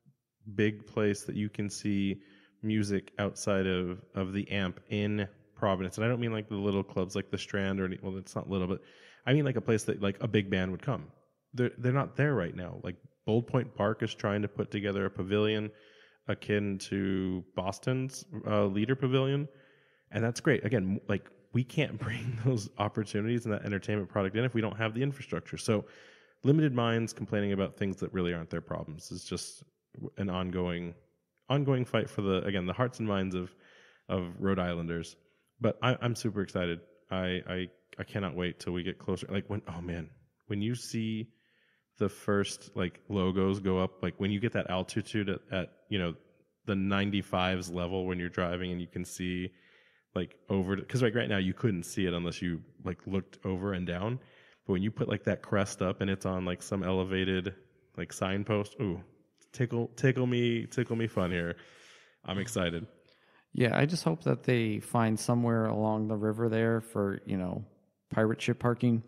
big place that you can see music outside of the AMP in Providence. And I don't mean like the little clubs like the Strand or well, it's not little, but I mean like a place that like a big band would come. They're not there right now. Like Bold Point Park is trying to put together a pavilion akin to Boston's Leader Pavilion, and that's great. Again, like we can't bring those opportunities and that entertainment product in if we don't have the infrastructure. So limited minds complaining about things that really aren't their problems is just an ongoing fight for the hearts and minds of Rhode Islanders. But I'm super excited. I cannot wait till we get closer. Like when you see the first like logos go up, like when you get that altitude at the 95s level when you're driving and you can see like over, because like right now you couldn't see it unless you like looked over and down. But when you put like that crest up and it's on like some elevated like signpost, ooh, tickle me fun here. I'm excited. Yeah, I just hope that they find somewhere along the river there for, pirate ship parking.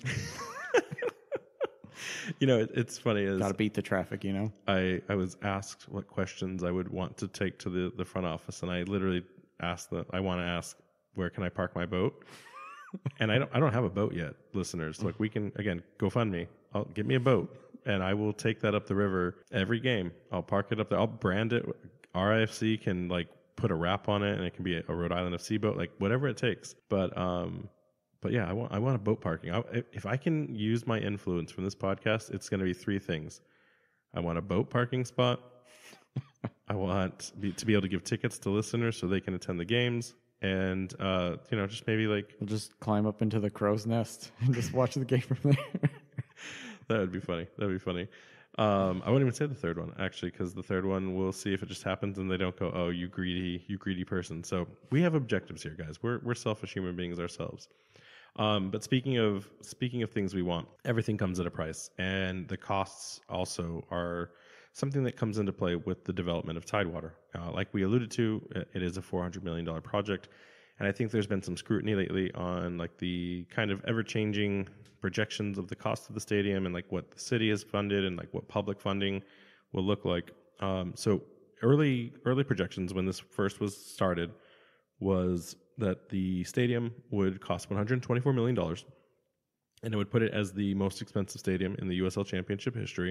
It's funny. Got to beat the traffic, I was asked what questions I would want to take to the front office, and I literally asked I want to ask, where can I park my boat? And I don't have a boat yet, listeners. Like we can, again, GoFundMe. Get me a boat, and I will take that up the river every game. I'll park it up there. I'll brand it. RIFC can like put a wrap on it, and it can be a Rhode Island FC boat, like whatever it takes. But yeah, I want a boat parking. If I can use my influence from this podcast, it's going to be three things. I want a boat parking spot. I want to be able to give tickets to listeners so they can attend the games. And, just maybe like... We'll just climb up into the crow's nest and just watch the game from there. That would be funny. That'd be funny. I wouldn't even say the third one, actually, because the third one, we'll see if it just happens and they don't go, oh, you greedy person. So we have objectives here, guys. We're selfish human beings ourselves. But speaking of things we want, everything comes at a price. And the costs also are something that comes into play with the development of Tidewater. Like we alluded to, it is a $400 million project. And I think there's been some scrutiny lately on like the kind of ever-changing projections of the cost of the stadium and like what the city has funded and like what public funding will look like. So early projections when this first was started was that the stadium would cost $124 million, and it would put it as the most expensive stadium in the USL Championship history.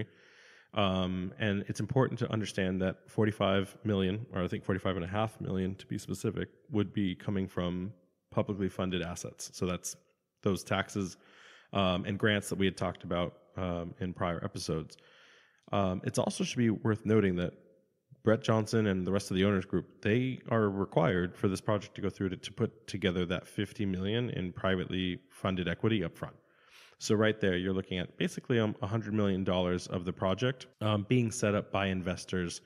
And it's important to understand that 45 million, or I think 45.5 million to be specific, would be coming from publicly funded assets. So that's those taxes and grants that we had talked about in prior episodes. It also should be worth noting that Brett Johnson and the rest of the owners group, they are required for this project to go through to put together that $50 million in privately funded equity up front. So right there, you're looking at basically $100 million of the project being set up by investors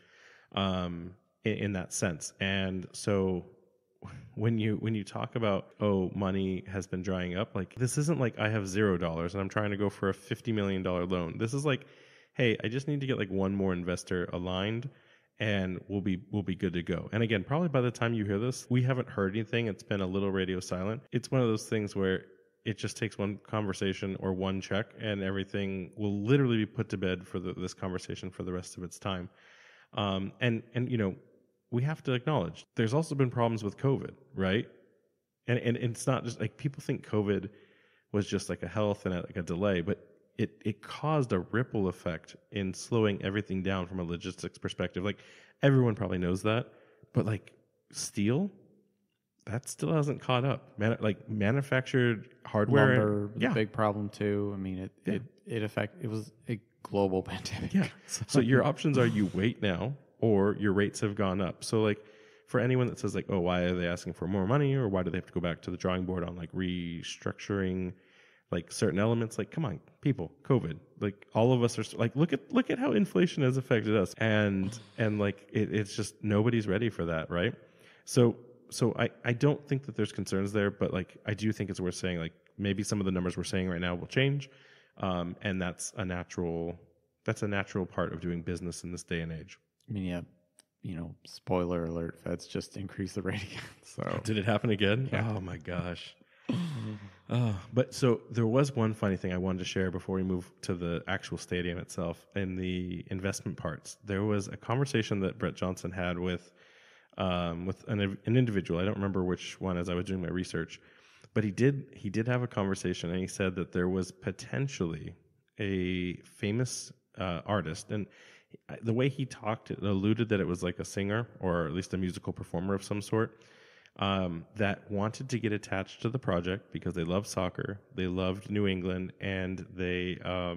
in that sense. And so when you talk about, money has been drying up, like this isn't like I have $0 and I'm trying to go for a $50 million loan. This is like, hey, I just need to get like one more investor aligned and we'll be good to go. And again, probably by the time you hear this, we haven't heard anything. It's been a little radio silent. It's one of those things where it just takes one conversation or one check and everything will literally be put to bed for this conversation for the rest of its time. And we have to acknowledge there's also been problems with COVID, right? And it's not just like people think COVID was just like a health and like a delay, but it caused a ripple effect in slowing everything down from a logistics perspective. Like everyone probably knows that, but like steel, that still hasn't caught up. Manufactured hardware, lumber, was a big problem too. I mean, it was a global pandemic. Yeah. So your options are you wait now, or your rates have gone up. So like for anyone that says like, oh, why are they asking for more money, or why do they have to go back to the drawing board on like restructuring like certain elements? Like, come on, people, COVID, like all of us are like, look at how inflation has affected us, and like it's just nobody's ready for that, right? So I don't think that there's concerns there, but like I do think it's worth saying like maybe some of the numbers we're saying right now will change, and that's a natural part of doing business in this day and age. I mean, yeah, spoiler alert, Feds just increased the rate again. So did it happen again? Yeah. Oh my gosh. But so there was one funny thing I wanted to share before we move to the actual stadium itself and the investment parts. There was a conversation that Brett Johnson had with an individual. I don't remember which one as I was doing my research, but he did have a conversation, and he said that there was potentially a famous artist, and the way he talked, it alluded that it was like a singer or at least a musical performer of some sort. That wanted to get attached to the project because they love soccer, they loved New England, and they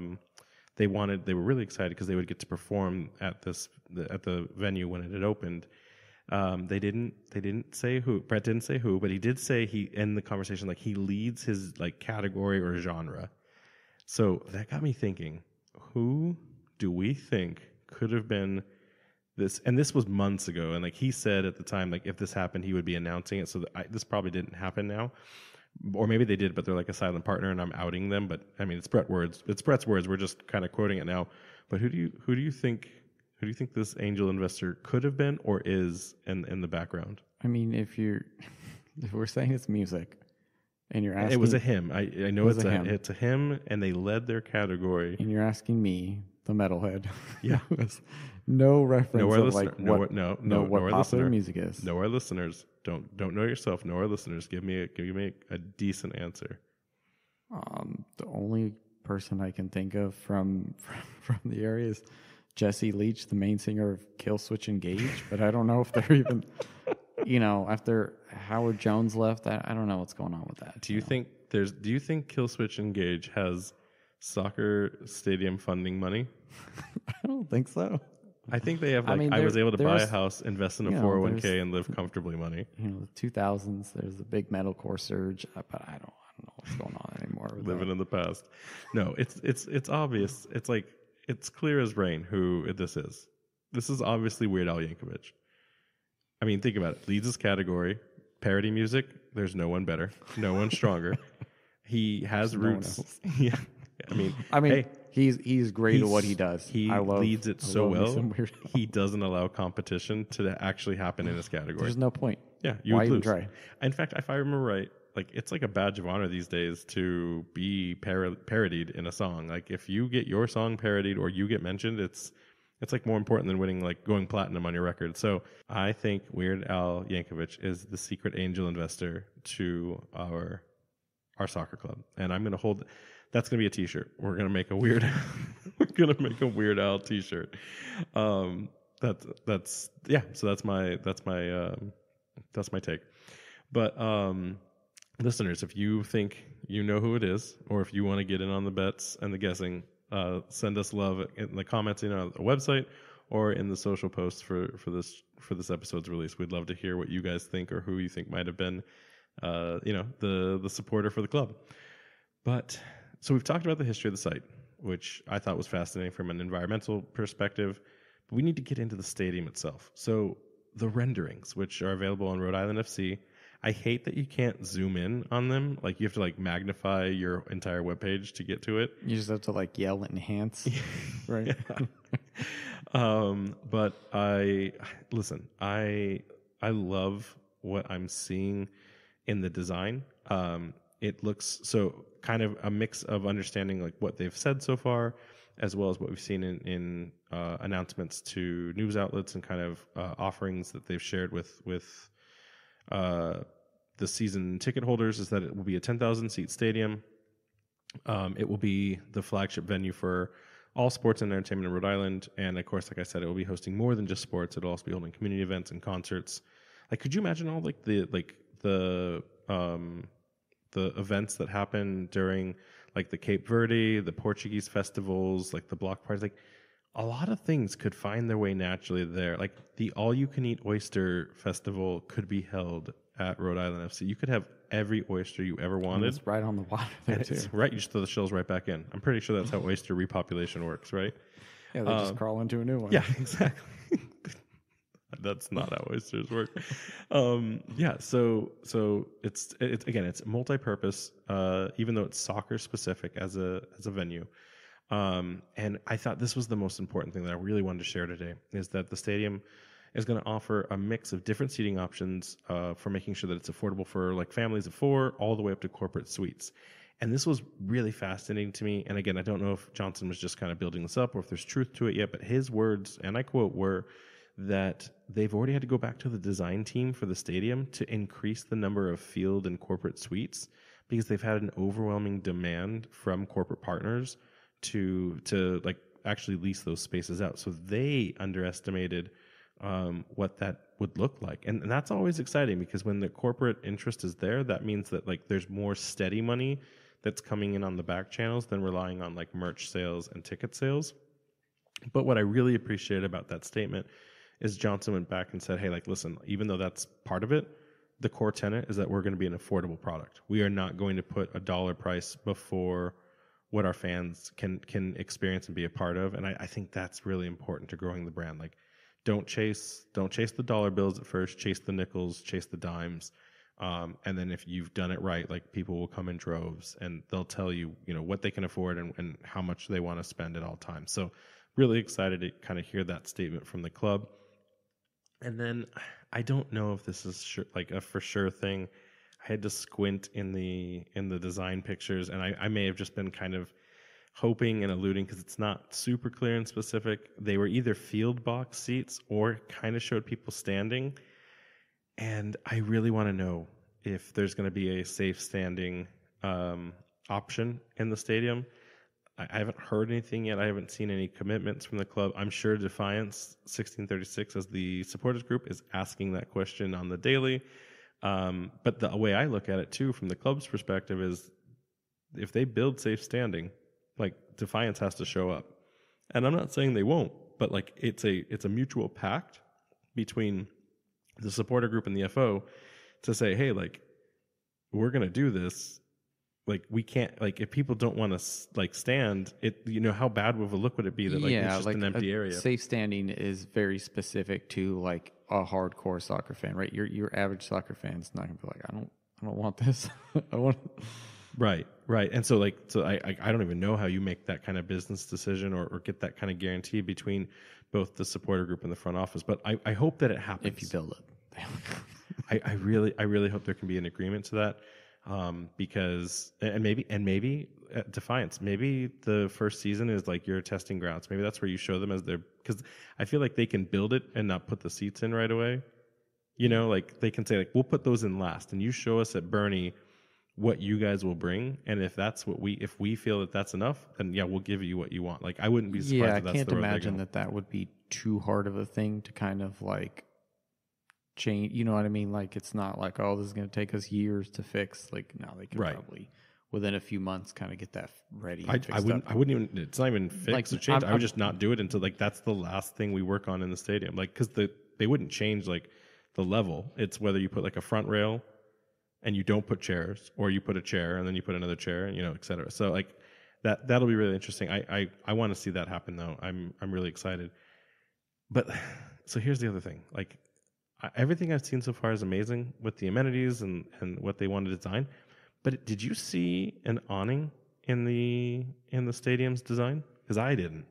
were really excited because they would get to perform at the venue when it had opened. They didn't say who. Brett didn't say who, but he did say he in the conversation like he leads his like category or genre. So that got me thinking, who do we think could have been this? And this was months ago, and like he said at the time, like if this happened, he would be announcing it. So this probably didn't happen now, or maybe they did, but they're like a silent partner, and I'm outing them. But I mean, it's Brett's words. We're just kind of quoting it now. But who do you think this angel investor could have been or is in the background? I mean, if we're saying it's music, and you're asking, it was a him. I know it's a him, and they led their category. And you're asking me, the metalhead, yeah, no reference of like what popular listener. music is. Know our listeners. Don't know yourself. Know our listeners. Give me a decent answer. The only person I can think of from the area is Jesse Leach, the main singer of Killswitch Engage, but I don't know if they're even, after Howard Jones left, I don't know what's going on with that. Do you think Killswitch Engage has soccer stadium funding money? I don't think so. I think they have, like, I was able to buy a house, invest in a 401k, and live comfortably money. The 2000s, there's a big metalcore surge, but I don't know what's going on anymore. Living in the past. No, it's obvious. It's like, it's clear as rain who this is. This is obviously Weird Al Yankovic. I mean, think about it. Leads this category, parody music. There's no one better, no one stronger. He has roots. Yeah, I mean, hey, he's great at what he does. He leads it so well. He doesn't allow competition to actually happen in his category. There's no point. Yeah, you would lose. Try? In fact, if I remember right, like, it's like a badge of honor these days to be parodied in a song. Like, if you get your song parodied or you get mentioned, it's like more important than winning, like going platinum on your record. So I think Weird Al Yankovic is the secret angel investor to our soccer club, and I'm going to hold. That's going to be a T-shirt. We're going to make a weird. We're going to make a Weird Al T-shirt. That's yeah. So that's my take. But listeners, if you think you know who it is, or if you want to get in on the bets and the guessing, send us love in the comments, on the website or in the social posts for this episode's release. We'd love to hear what you guys think, or who you think might have been, the supporter for the club. But so we've talked about the history of the site, which I thought was fascinating from an environmental perspective. But we need to get into the stadium itself. So the renderings, which are available on Rhode Island FC. I hate that you can't zoom in on them. Like, you have to, like, magnify your entire webpage to get to it. You just have to, like, yell enhance, right? But I love what I'm seeing in the design. It looks so kind of a mix of understanding, like, what they've said so far, as well as what we've seen in announcements to news outlets and kind of offerings that they've shared with the season ticket holders, is that it will be a 10,000 seat stadium. It will be the flagship venue for all sports and entertainment in Rhode Island. And of course, like I said, it will be hosting more than just sports. It'll also be holding community events and concerts. Like, could you imagine all the events that happen during, like, the Cape Verde, the Portuguese festivals, like the block parties? Like, a lot of things could find their way naturally there. Like, the all-you-can-eat oyster festival could be held at Rhode Island FC. You could have every oyster you ever wanted. It's right on the water there, too. Right, you just throw the shells right back in. I'm pretty sure that's how oyster repopulation works, right? Yeah, they just crawl into a new one. Yeah, exactly. That's not how oysters work. So it's again, it's multi-purpose, even though it's soccer specific as a venue. And I thought this was the most important thing that I really wanted to share today, is that the stadium is going to offer a mix of different seating options for making sure that it's affordable for, like, families of 4 all the way up to corporate suites. And this was really fascinating to me. And again, I don't know if Johnson was just kind of building this up or if there's truth to it yet, but his words, and I quote, were that they've already had to go back to the design team for the stadium to increase the number of field and corporate suites, because they've had an overwhelming demand from corporate partners to like actually lease those spaces out. So they underestimated what that would look like. And that's always exciting, because when the corporate interest is there, that means that, like, there's more steady money that's coming in on the back channels than relying on, like, merch sales and ticket sales. But what I really appreciated about that statement is Johnson went back and said, hey, like, listen, even though that's part of it, the core tenet is that we're going to be an affordable product. We are not going to put a dollar price before what our fans can experience and be a part of. And I think that's really important to growing the brand. Like, don't chase the dollar bills at first, chase the nickels, chase the dimes. And then if you've done it right, like, people will come in droves and they'll tell you, what they can afford and how much they want to spend at all times. So really excited to kind of hear that statement from the club. And then I don't know if this is like a for sure thing. I had to squint in the design pictures, and I may have just been kind of hoping and alluding, because it's not super clear and specific. They were either field box seats or kind of showed people standing. And I really want to know if there's going to be a safe standing option in the stadium. I haven't heard anything yet. I haven't seen any commitments from the club. I'm sure Defiance 1636, as the supporters group, is asking that question on the daily. But the way I look at it, too, from the club's perspective, is if they build safe standing, like, Defiance has to show up. And I'm not saying they won't, but like it's a mutual pact between the supporter group and the FO to say, hey, like we're gonna do this. Like we can't, like if people don't want to like stand it, you know, how bad of a look would it be that like it's just like an empty area? Safe standing is very specific to like a hardcore soccer fan, right? Your average soccer fan's not gonna be like, I don't want this. I want. Right. And so I don't even know how you make that kind of business decision or get that kind of guarantee between both the supporter group and the front office. But I hope that it happens. If you build it. I really hope there can be an agreement to that. Because maybe Defiance, maybe the first season is like your testing grounds. Maybe that's where you show them as their, because I feel like they can build it and not put the seats in right away. You know, like they can say like, we'll put those in last and you show us at Bernie what you guys will bring. And if that's what if we feel that that's enough, then yeah, we'll give you what you want. Like I wouldn't be surprised if that's the road. I can't imagine that would be too hard of a thing to kind of like change, you know what I mean? Like it's not like, oh, this is going to take us years to fix. Like no, they can probably within a few months kind of get that ready. I wouldn't even, it's not even fix or change. I would just not do it until like that's the last thing we work on in the stadium. Like because they wouldn't change like the level. It's whether you put like a front rail and you don't put chairs, or you put a chair and then you put another chair, and you know, et cetera. So like that'll be really interesting. I want to see that happen though. I'm really excited. But so here's the other thing. Like everything I've seen so far is amazing with the amenities and what they want to design. But did you see an awning in the stadium's design? Because I didn't.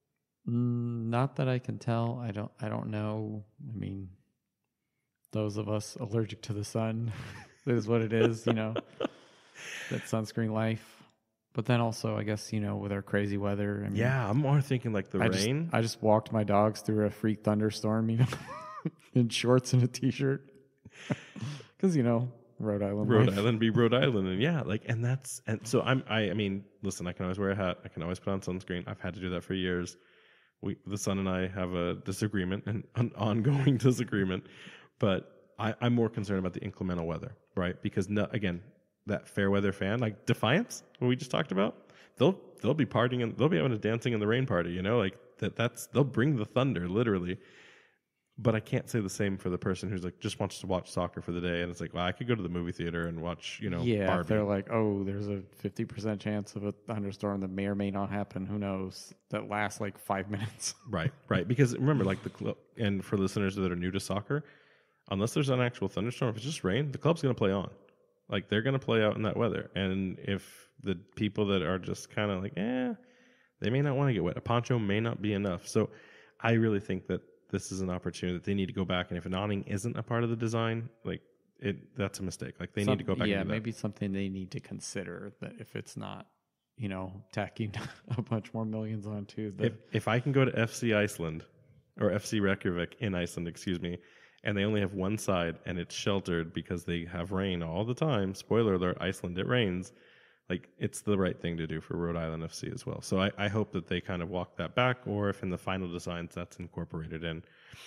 Not that I can tell. I don't know. I mean, those of us allergic to the sun, it is what it is. You know, that sunscreen life. But then also, I guess, you know, with our crazy weather. I mean, yeah, I'm more thinking like the rain. I just walked my dogs through a freak thunderstorm, you know, in shorts and a t-shirt. Because, you know, Rhode Island, and yeah, like, and so I mean, listen, I can always wear a hat, I can always put on sunscreen. I've had to do that for years. The son and I have a disagreement, and an ongoing disagreement, but I'm more concerned about the inclemental weather, right? Because again, that fair weather fan, like Defiance, what we just talked about, they'll be partying and they'll be having a dancing in the rain party, you know, like they'll bring the thunder literally. But I can't say the same for the person who's like just wants to watch soccer for the day, and it's like, well, I could go to the movie theater and watch, you know, Barbie. If they're like, oh, there's a 50% chance of a thunderstorm that may or may not happen. Who knows? That lasts like 5 minutes. Right. Because remember, like the club, and for listeners that are new to soccer, unless there's an actual thunderstorm, if it's just rain, the club's going to play on. Like they're going to play out in that weather, and if the people that are just kind of like, they may not want to get wet. A poncho may not be enough. So I really think that this is an opportunity that they need to go back, and if an awning isn't a part of the design, like that's a mistake. Like they need to go back. Yeah, and do that. Maybe something they need to consider, that if it's not, you know, tacking a bunch more millions onto. If I can go to FC Iceland or FC Reykjavik in Iceland, excuse me, and they only have one side and it's sheltered because they have rain all the time. Spoiler alert: Iceland, it rains. Like it's the right thing to do for Rhode Island FC as well. So I hope that they kind of walk that back, or if in the final designs that's incorporated in.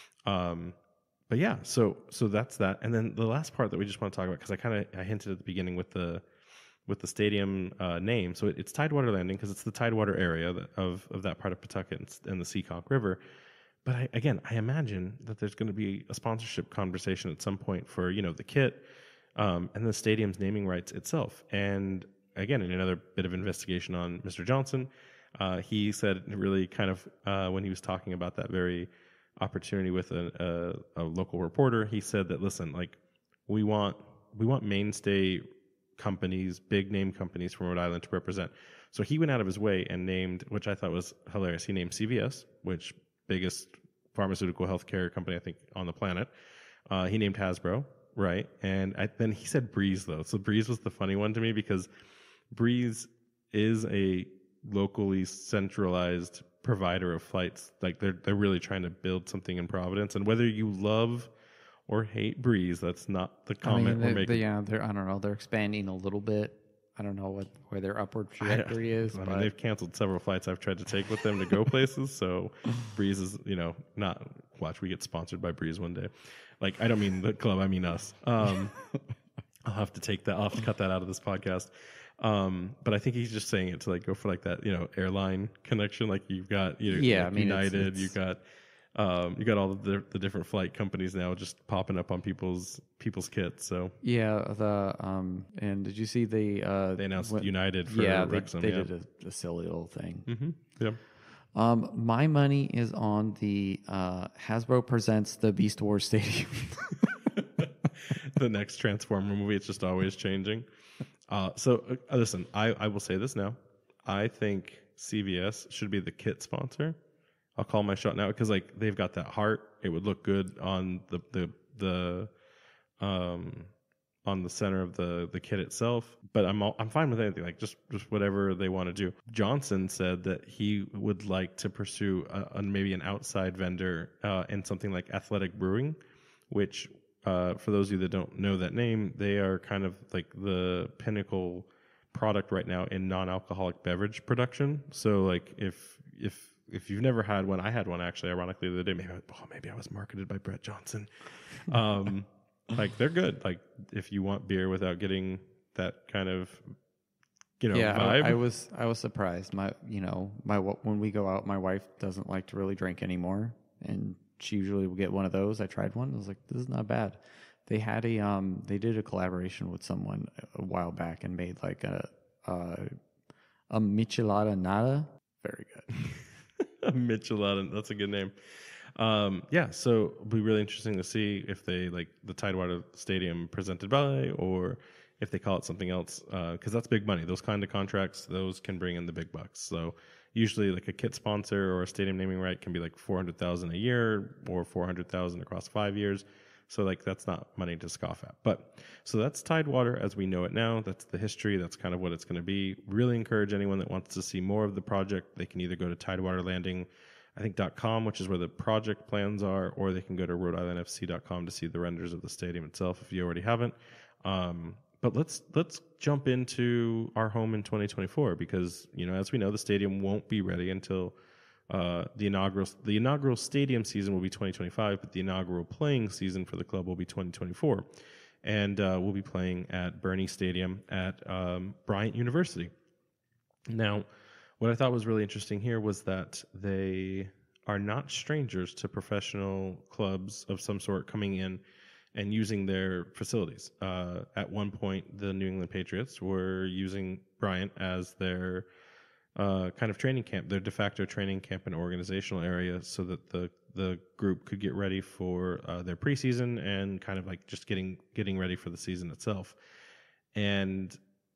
But yeah, so that's that. And then the last part that we just want to talk about, because I hinted at the beginning with the stadium name. So it's Tidewater Landing because it's the Tidewater area of that part of Pawtucket and the Seekonk River. But I imagine that there's going to be a sponsorship conversation at some point for, you know, the kit and the stadium's naming rights itself. And again, in another bit of investigation on Mr. Johnson, he said really kind of when he was talking about that very opportunity with a local reporter, he said that, listen, like we want mainstay companies, big name companies from Rhode Island to represent. So he went out of his way and named, which I thought was hilarious, he named CVS, which biggest pharmaceutical healthcare company I think on the planet. He named Hasbro, right? And then he said Breeze though. So Breeze was the funny one to me because Breeze is a locally centralized provider of flights. Like they're really trying to build something in Providence. And whether you love or hate Breeze, that's not the comment we're making. I don't know. They're expanding a little bit. I don't know where their upward trajectory is. I mean, they've canceled several flights I've tried to take with them to go places. So Breeze is, you know, not watch. We get sponsored by Breeze one day. Like I don't mean the club. I mean us. I'll have to take that. I'll have to cut that out of this podcast. But I think he's just saying it to like go for like that, airline connection. Like you've got, Yeah, like I mean, United, you got all the different flight companies now just popping up on people's kits. So yeah. And did you see the they announced United for yeah, Wrexham. they did a silly little thing. Mm-hmm. Yeah. My money is on the Hasbro presents the Beast Wars Stadium. The next Transformer movie, it's just always changing. So listen, I will say this now. I think CVS should be the kit sponsor. I'll call my shot now because like they've got that heart. It would look good on on the center of the kit itself. But I'm fine with anything. Like just whatever they want to do. Johnson said that he would like to pursue maybe an outside vendor in something like Athletic Brewing, which for those of you that don't know that name, they are kind of like the pinnacle product right now in non-alcoholic beverage production. So like if you've never had one, I had one actually, ironically, the other day. Maybe I was marketed by Brett Johnson. Like they're good. Like if you want beer without getting that kind of vibe. I was surprised. When we go out, my wife doesn't like to really drink anymore, and she usually will get one of those. I tried one. I was like, this is not bad. They had they did a collaboration with someone a while back and made like a michelada nada. Very good. Michelada, that's a good name. Yeah, so it'll be really interesting to see if they like the Tidewater Stadium presented by, or if they call it something else, because that's big money. Those kind of contracts, those can bring in the big bucks. So usually like a kit sponsor or a stadium naming right can be like $400,000 a year or $400,000 across 5 years. So like that's not money to scoff at. But so that's Tidewater as we know it now. That's the history. That's kind of what it's going to be. Really encourage anyone that wants to see more of the project. They can either go to Tidewater Landing, I think .com, which is where the project plans are, or they can go to Rhode-IslandFC.com to see the renders of the stadium itself if you already haven't. But let's jump into our home in 2024 because as we know the stadium won't be ready until the inaugural stadium season will be 2025, but the inaugural playing season for the club will be 2024, and we'll be playing at Bernie Stadium at Bryant University. Now, what I thought was really interesting here was that they are not strangers to professional clubs of some sort coming in and using their facilities. At one point, the New England Patriots were using Bryant as their kind of training camp, their de facto training camp and organizational area, so that the group could get ready for their preseason and kind of like just getting ready for the season itself. And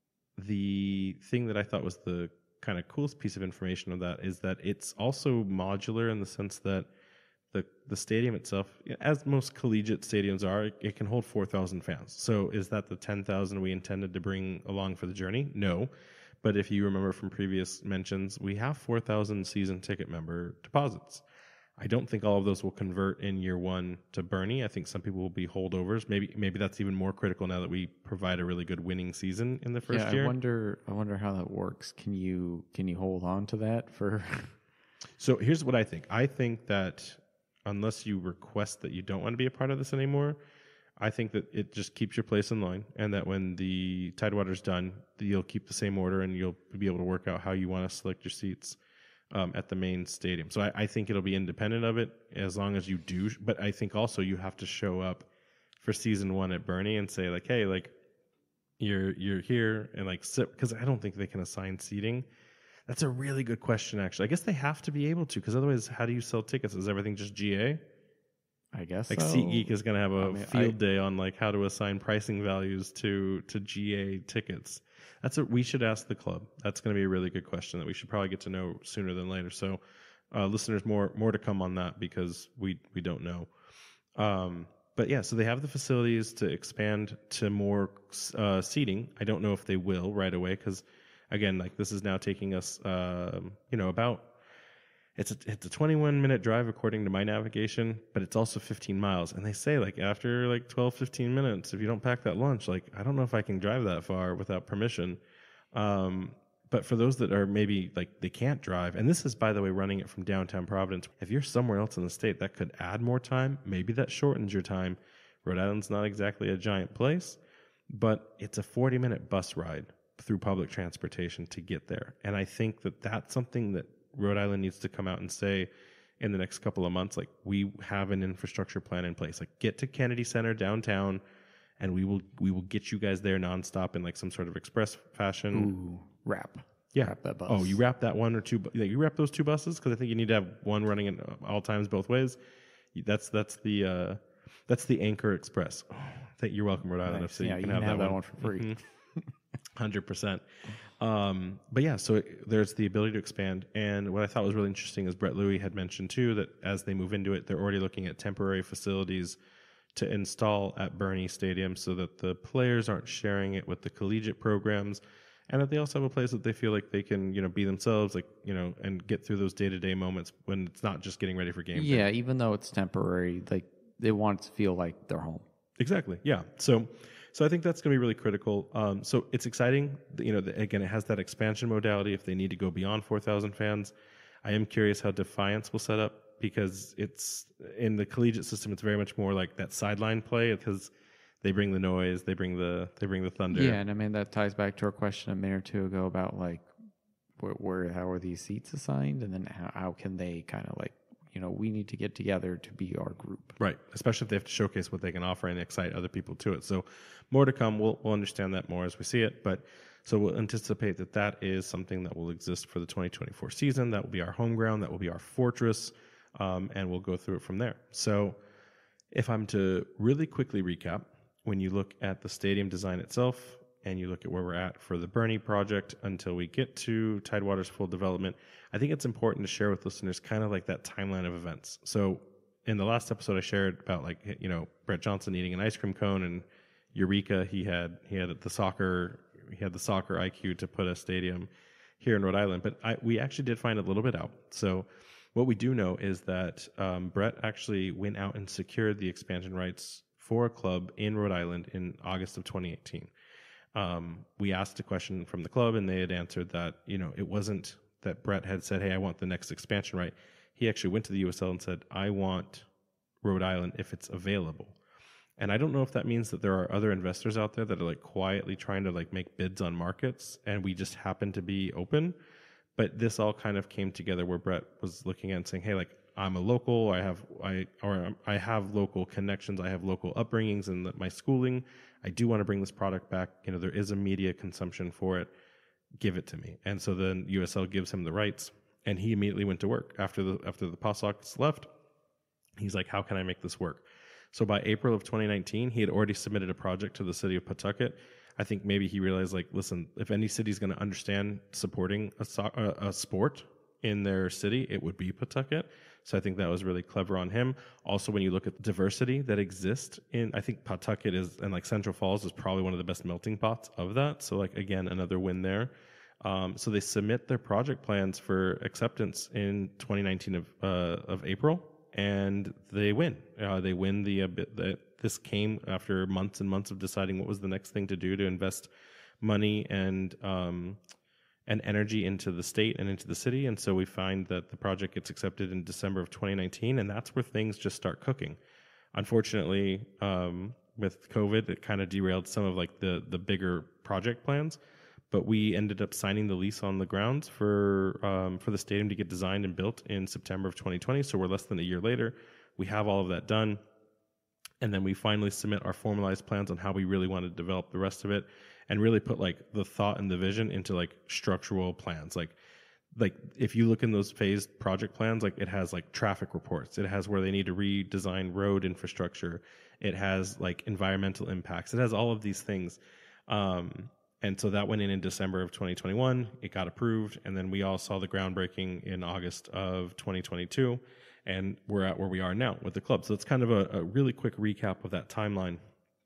the thing that I thought was the kind of coolest piece of information of that is that it's also modular in the sense that the stadium itself, as most collegiate stadiums are, it can hold 4,000 fans. So is that the 10,000 we intended to bring along for the journey? No. But if you remember from previous mentions, we have 4,000 season ticket member deposits. I don't think all of those will convert in year one to Bernie. I think some people will be holdovers. Maybe that's even more critical now that we provide a really good winning season in the first year. I wonder how that works. Can you hold on to that for? So here's what I think. I think that unless you request that you don't want to be a part of this anymore, I think that it just keeps your place in line, and that when the Tidewater's done, you'll keep the same order and you'll be able to work out how you want to select your seats at the main stadium. So I think it'll be independent of it as long as you do. But I think also you have to show up for season one at Bernie and say like, hey, like you're here and like sit, because I don't think they can assign seating. That's a really good question, actually. I guess they have to be able to, because otherwise, how do you sell tickets? Is everything just GA? I guess like so. SeatGeek is going to have a field day on like how to assign pricing values to GA tickets. We should ask the club. That's going to be a really good question that we should probably get to know sooner than later. So, listeners, more to come on that because we don't know. But yeah, so they have the facilities to expand to more seating. I don't know if they will right away because, again, like this is now taking us, about. It's a 21-minute drive according to my navigation, but it's also 15 miles. And they say like after like 12, 15 minutes, if you don't pack that lunch, like I don't know if I can drive that far without permission. But for those that are maybe like they can't drive, and this is, by the way, running it from downtown Providence. If you're somewhere else in the state, that could add more time. Maybe that shortens your time. Rhode Island's not exactly a giant place, but it's a 40-minute bus ride through public transportation to get there. And I think that that's something that Rhode Island needs to come out and say in the next couple of months. Like, we have an infrastructure plan in place. Like, get to Kennedy Center downtown, and we will get you guys there nonstop in like some sort of express fashion. Ooh, wrap. Yeah. Wrap that bus. Oh, you wrap that one or two. You wrap those two buses, because I think you need to have one running at all times both ways. That's the Anchor Express. Oh, you're welcome, Rhode Island FC. Yeah, you can have that one for free. 100%. But yeah, so there's the ability to expand. And what I thought was really interesting is Brett Louie had mentioned too that as they move into it, they're already looking at temporary facilities to install at Bernie Stadium so that the players aren't sharing it with the collegiate programs, and that they also have a place that they feel like they can, be themselves, like, and get through those day-to-day moments when it's not just getting ready for game day. Yeah, even though it's temporary, like they want it to feel like they're home. Exactly. Yeah. So I think that's going to be really critical. So it's exciting. Again, it has that expansion modality if they need to go beyond 4,000 fans. I am curious how Defiance will set up, because it's in the collegiate system. It's very much more like that sideline play, because they bring the noise, they bring the thunder. Yeah, and I mean that ties back to our question a minute or two ago about like how are these seats assigned, and then how can they kind of like, we need to get together to be our group. Right, especially if they have to showcase what they can offer and excite other people to it. So more to come. We'll understand that more as we see it. But so we'll anticipate that is something that will exist for the 2024 season. That will be our home ground. That will be our fortress. And we'll go through it from there. So if I'm to really quickly recap, when you look at the stadium design itself and you look at where we're at for the Bernie project until we get to Tidewater's full development, I think it's important to share with listeners kind of like that timeline of events. So in the last episode, I shared about Brett Johnson eating an ice cream cone, and Eureka, he had the soccer IQ to put a stadium here in Rhode Island. But we actually did find a little bit out. So what we do know is that Brett actually went out and secured the expansion rights for a club in Rhode Island in August of 2018. We asked a question from the club, and they had answered that, it wasn't that Brett had said, hey, I want the next expansion right. He actually went to the USL and said, I want Rhode Island if it's available. And I don't know if that means that there are other investors out there that are like quietly trying to like make bids on markets, and we just happen to be open. But this all kind of came together where Brett was looking at and saying, hey, like, I'm a local, I have local connections, I have local upbringings in my schooling. I do want to bring this product back. There is a media consumption for it. Give it to me. And so then USL gives him the rights, and he immediately went to work after the Posocks left. He's like, how can I make this work? So by April of 2019, he had already submitted a project to the city of Pawtucket. I think maybe he realized, like, listen, if any city is going to understand supporting a sport in their city, it would be Pawtucket. So I think that was really clever on him. Also, when you look at the diversity that exists I think Pawtucket and like Central Falls is probably one of the best melting pots of that. So like, again, another win there. So they submit their project plans for acceptance in 2019 of April, and they win. They win this came after months and months of deciding what was the next thing to do to invest money and energy into the state and into the city. And so we find that the project gets accepted in December of 2019, and that's where things just start cooking. Unfortunately, with COVID, it kind of derailed some of like the bigger project plans, but we ended up signing the lease on the grounds for the stadium to get designed and built in September of 2020. So we're less than a year later. We have all of that done. And then we finally submit our formalized plans on how we really want to develop the rest of it, and really put like the thought and the vision into like structural plans. Like if you look in those phased project plans, like it has like traffic reports, it has where they need to redesign road infrastructure, it has like environmental impacts, it has all of these things. And so that went in December of 2021, it got approved, and then we all saw the groundbreaking in August of 2022. And we're at where we are now with the club. So it's kind of a really quick recap of that timeline.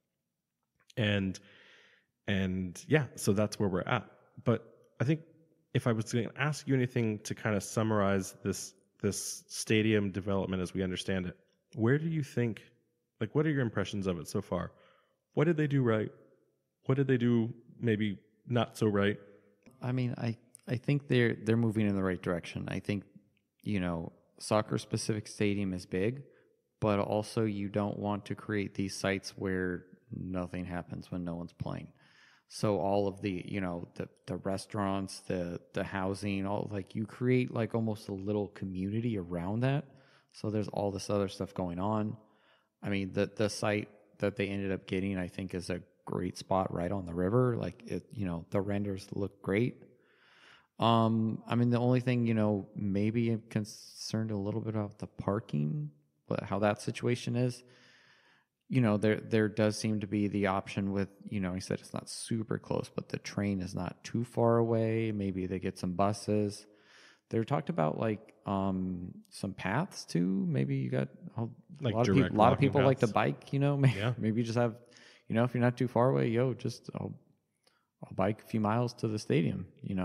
And yeah, so that's where we're at. But I think if I was going to ask you anything to kind of summarize this stadium development as we understand it, where do you think, like, what are your impressions of it so far? What did they do right? What did they do maybe not so right? I mean, I think they're moving in the right direction. I think, soccer-specific stadium is big, but also you don't want to create these sites where nothing happens when no one's playing. So all of the, the restaurants, the housing, all like you create like almost a little community around that. So there's all this other stuff going on. I mean, the site that they ended up getting, I think, is a great spot right on the river. Like the renders look great. I mean, the only thing, maybe I'm concerned a little bit about the parking, but how that situation is. There does seem to be the option with, he said it's not super close, but the train is not too far away. Maybe they get some buses. They talked about like some paths too. Maybe you got Like a direct lot of walking people like to paths? bike. Maybe you just have, if you're not too far away, I'll bike a few miles to the stadium.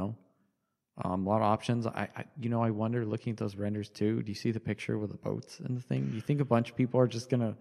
A lot of options. I wonder looking at those renders too. Do you see the picture with the boats and the thing? Do you think a bunch of people are just gonna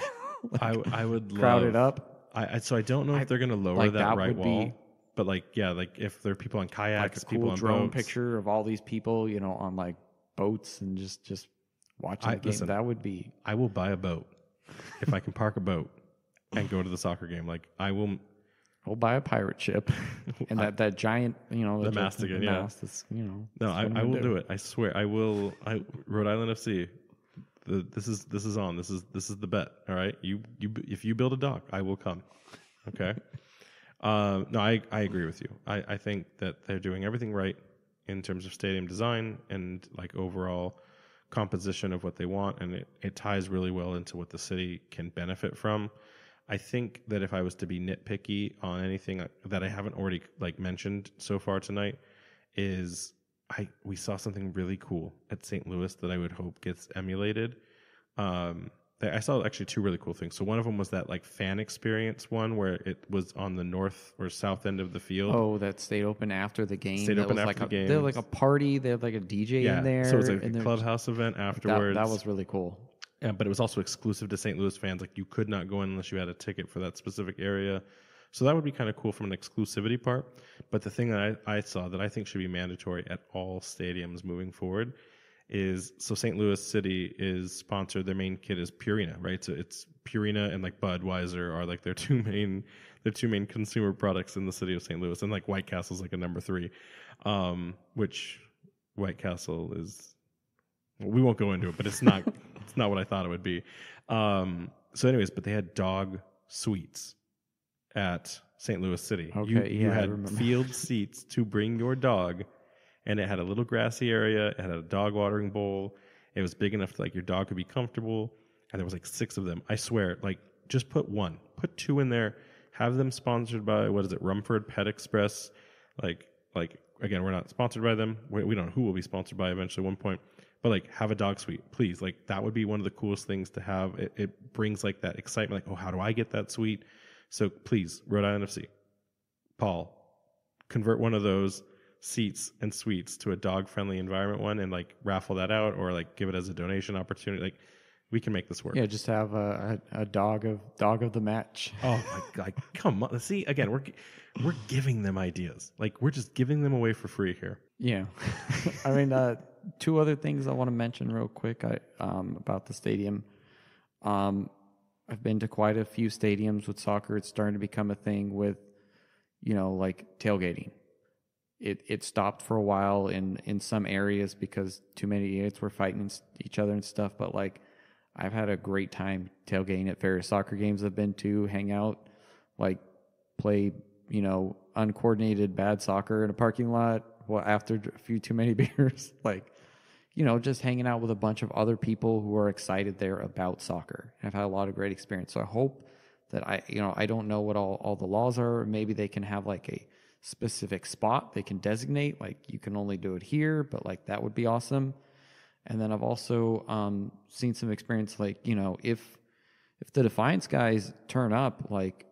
I would crowd love it up? so I don't know if they're going to lower like that that right would wall, be but like like if there are people on like kayaks, a people cool on drone boats. picture of all these people, on like boats and just watching the game. Listen, That would be. I will buy a boat if I can park a boat and go to the soccer game. Like I will. I'll buy a pirate ship and that giant, The mast again, yeah. mast is, No, that's what I'm I will gonna do it. I swear, I will. Rhode Island FC. This is on. This is the bet. All right, you if you build a dock, I will come. Okay. No, I agree with you. I think that they're doing everything right in terms of stadium design and like overall composition of what they want, and it ties really well into what the city can benefit from. I think that if I was to be nitpicky on anything that I haven't already like mentioned so far tonight, is we saw something really cool at St. Louis that I would hope gets emulated. I saw actually two really cool things. So one of them was that like fan experience one where it was on the north or south end of the field. Oh, that stayed open after the game. Stayed that open was after like the game. They had like a party. They had like a DJ in there. So it was like and a clubhouse event afterwards. That was really cool. Yeah, but it was also exclusive to St. Louis fans. Like you could not go in unless you had a ticket for that specific area. So that would be kind of cool from an exclusivity part. But the thing that I saw that I think should be mandatory at all stadiums moving forward is, so St. Louis City is sponsored. Their main kit is Purina, right? So it's Purina and like Budweiser are like their two main consumer products in the city of St. Louis. And like White Castle's like a number 3, which White Castle is, well, we won't go into it, but it's not it's not what I thought it would be. So anyways, but they had dog suites at St. Louis City. Okay, you had field seats to bring your dog, and it had a little grassy area. It had a dog watering bowl. It was big enough to like your dog could be comfortable, and there was like 6 of them. I swear, like just put 2 in there. Have them sponsored by, what is it, Rumford Pet Express? Like again, we're not sponsored by them. We don't know who will be sponsored by eventually at one point. But like, have a dog suite, please. Like that would be one of the coolest things to have. It brings like that excitement. Like, oh, how do I get that suite? So please, Rhode Island FC, Paul, convert one of those seats and suites to a dog-friendly environment one, and like raffle that out, or like give it as a donation opportunity. Like we can make this work. Yeah, just have a dog of the match. Oh my god! Come on. See, again, we're giving them ideas. Like we're just giving them away for free here. Yeah, I mean, 2 other things I want to mention real quick. About the stadium. I've been to quite a few stadiums with soccer. It's starting to become a thing with, like tailgating. It stopped for a while in some areas because too many idiots were fighting each other and stuff. But like, I've had a great time tailgating at various soccer games I've been to, hang out, like play, uncoordinated bad soccer in a parking lot. Well, after a few too many beers, like, just hanging out with a bunch of other people who are excited there about soccer. And I've had a lot of great experience. So I hope that I don't know what all the laws are. Maybe they can have like a specific spot they can designate, like you can only do it here, but like that would be awesome. And then I've also seen some experience, like, if the Defiance guys turn up, like,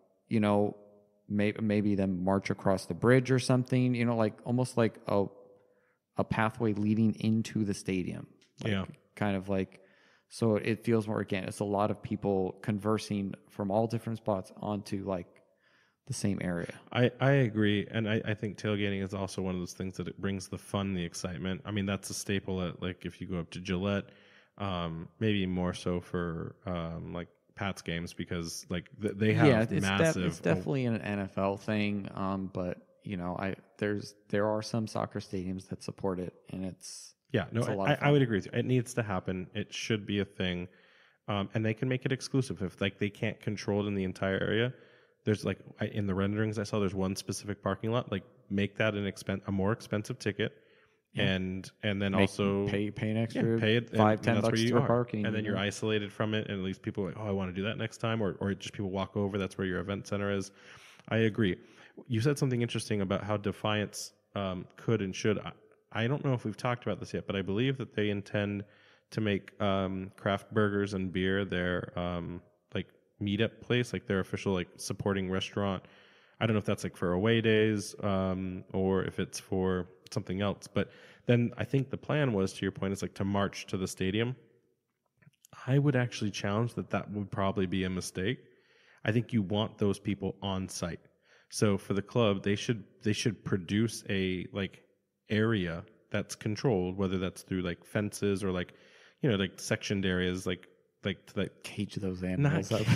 maybe them march across the bridge or something, like almost like a pathway leading into the stadium. Like, yeah. Kind of like, so it feels more organic. It's a lot of people conversing from all different spots onto like the same area. I agree. And I think tailgating is also one of those things that it brings the fun, the excitement. I mean, that's a staple at, like, if you go up to Gillette, maybe more so for like Pats games because like they have Yeah, massive. it's definitely an NFL thing. But you know, there are some soccer stadiums that support it, and it's no, a lot of fun. I would agree with you. It needs to happen. It should be a thing, and they can make it exclusive if like they can't control it in the entire area. There's like in the renderings I saw, there's one specific parking lot. Like make that a more expensive ticket. Yeah. And then also pay an extra pay it, $5-10 for are. parking, and then you're isolated from it, and at least people are like, oh, I want to do that next time, or just people walk over. That's where your event center is. I agree. You said something interesting about how Defiance could and should. I don't know if we've talked about this yet, but I believe that they intend to make craft burgers and beer their like meetup place, like their official like supporting restaurant. I don't know if that's like for away days or if it's for something else. But then I think the plan was, to your point, is like to march to the stadium. I would actually challenge that would probably be a mistake. I think you want those people on site. So for the club, they should produce a like area that's controlled, whether that's through like fences or like, you know, like sectioned areas, like to like cage those animals up.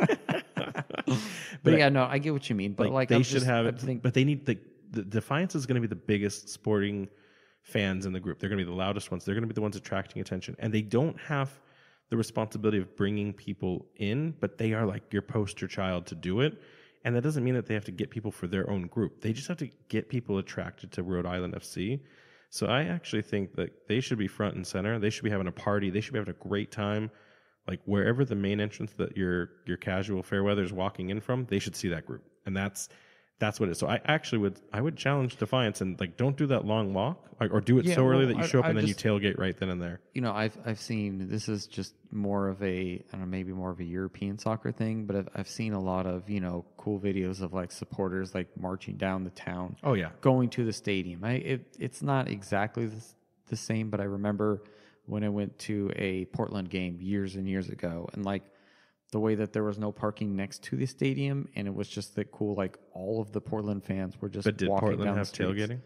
But yeah, no, I get what you mean. But like they should have it. But they need the Defiance is going to be the biggest sporting fans in the group. They're going to be the loudest ones. They're going to be the ones attracting attention, and they don't have the responsibility of bringing people in, but they are like your poster child to do it. And that doesn't mean that they have to get people for their own group. They just have to get people attracted to Rhode Island FC. So I actually think that they should be front and center. They should be having a party. They should be having a great time. Like wherever the main entrance that your casual fair weather is walking in from, they should see that group. And that's what it is. So I actually would challenge Defiance and like don't do that long walk, or do it so early that you show up and then you tailgate right then and there. You know, I've seen, this is just more of a, I don't know, maybe more of a European soccer thing, but I've seen a lot of, you know, cool videos of like supporters like marching down the town. Oh yeah, going to the stadium. It's not exactly the same, but I remember when I went to a Portland game years and years ago, and like the way that there was no parking next to the stadium, and it was just that cool. Like all of the Portland fans were just. But did walking Portland down have tailgating?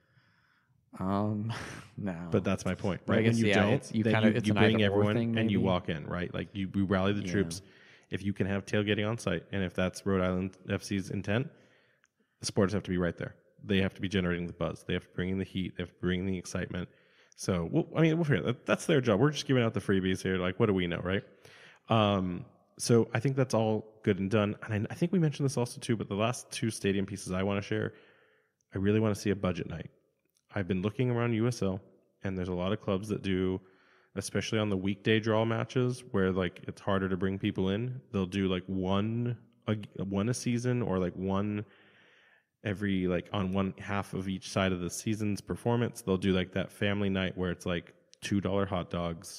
No. But that's my point, right? When you don't, you bring everyone thing, and you walk in, right? Like we rally the troops. If you can have tailgating on site, and if that's Rhode Island FC's intent, the supporters have to be right there. They have to be generating the buzz. They have to bring in the heat. They have to bring in the excitement. So, we'll figure that. That's their job. We're just giving out the freebies here. Like, what do we know, right? So I think that's all good and done. And I think we mentioned this also too, but the last two stadium pieces I want to share, I really want to see a budget night. I've been looking around USL, and there's a lot of clubs that do, especially on the weekday draw matches where like it's harder to bring people in. They'll do like one a season, or like one every, like on one half of each side of the season's performance. They'll do like that family night where it's like $2 hot dogs,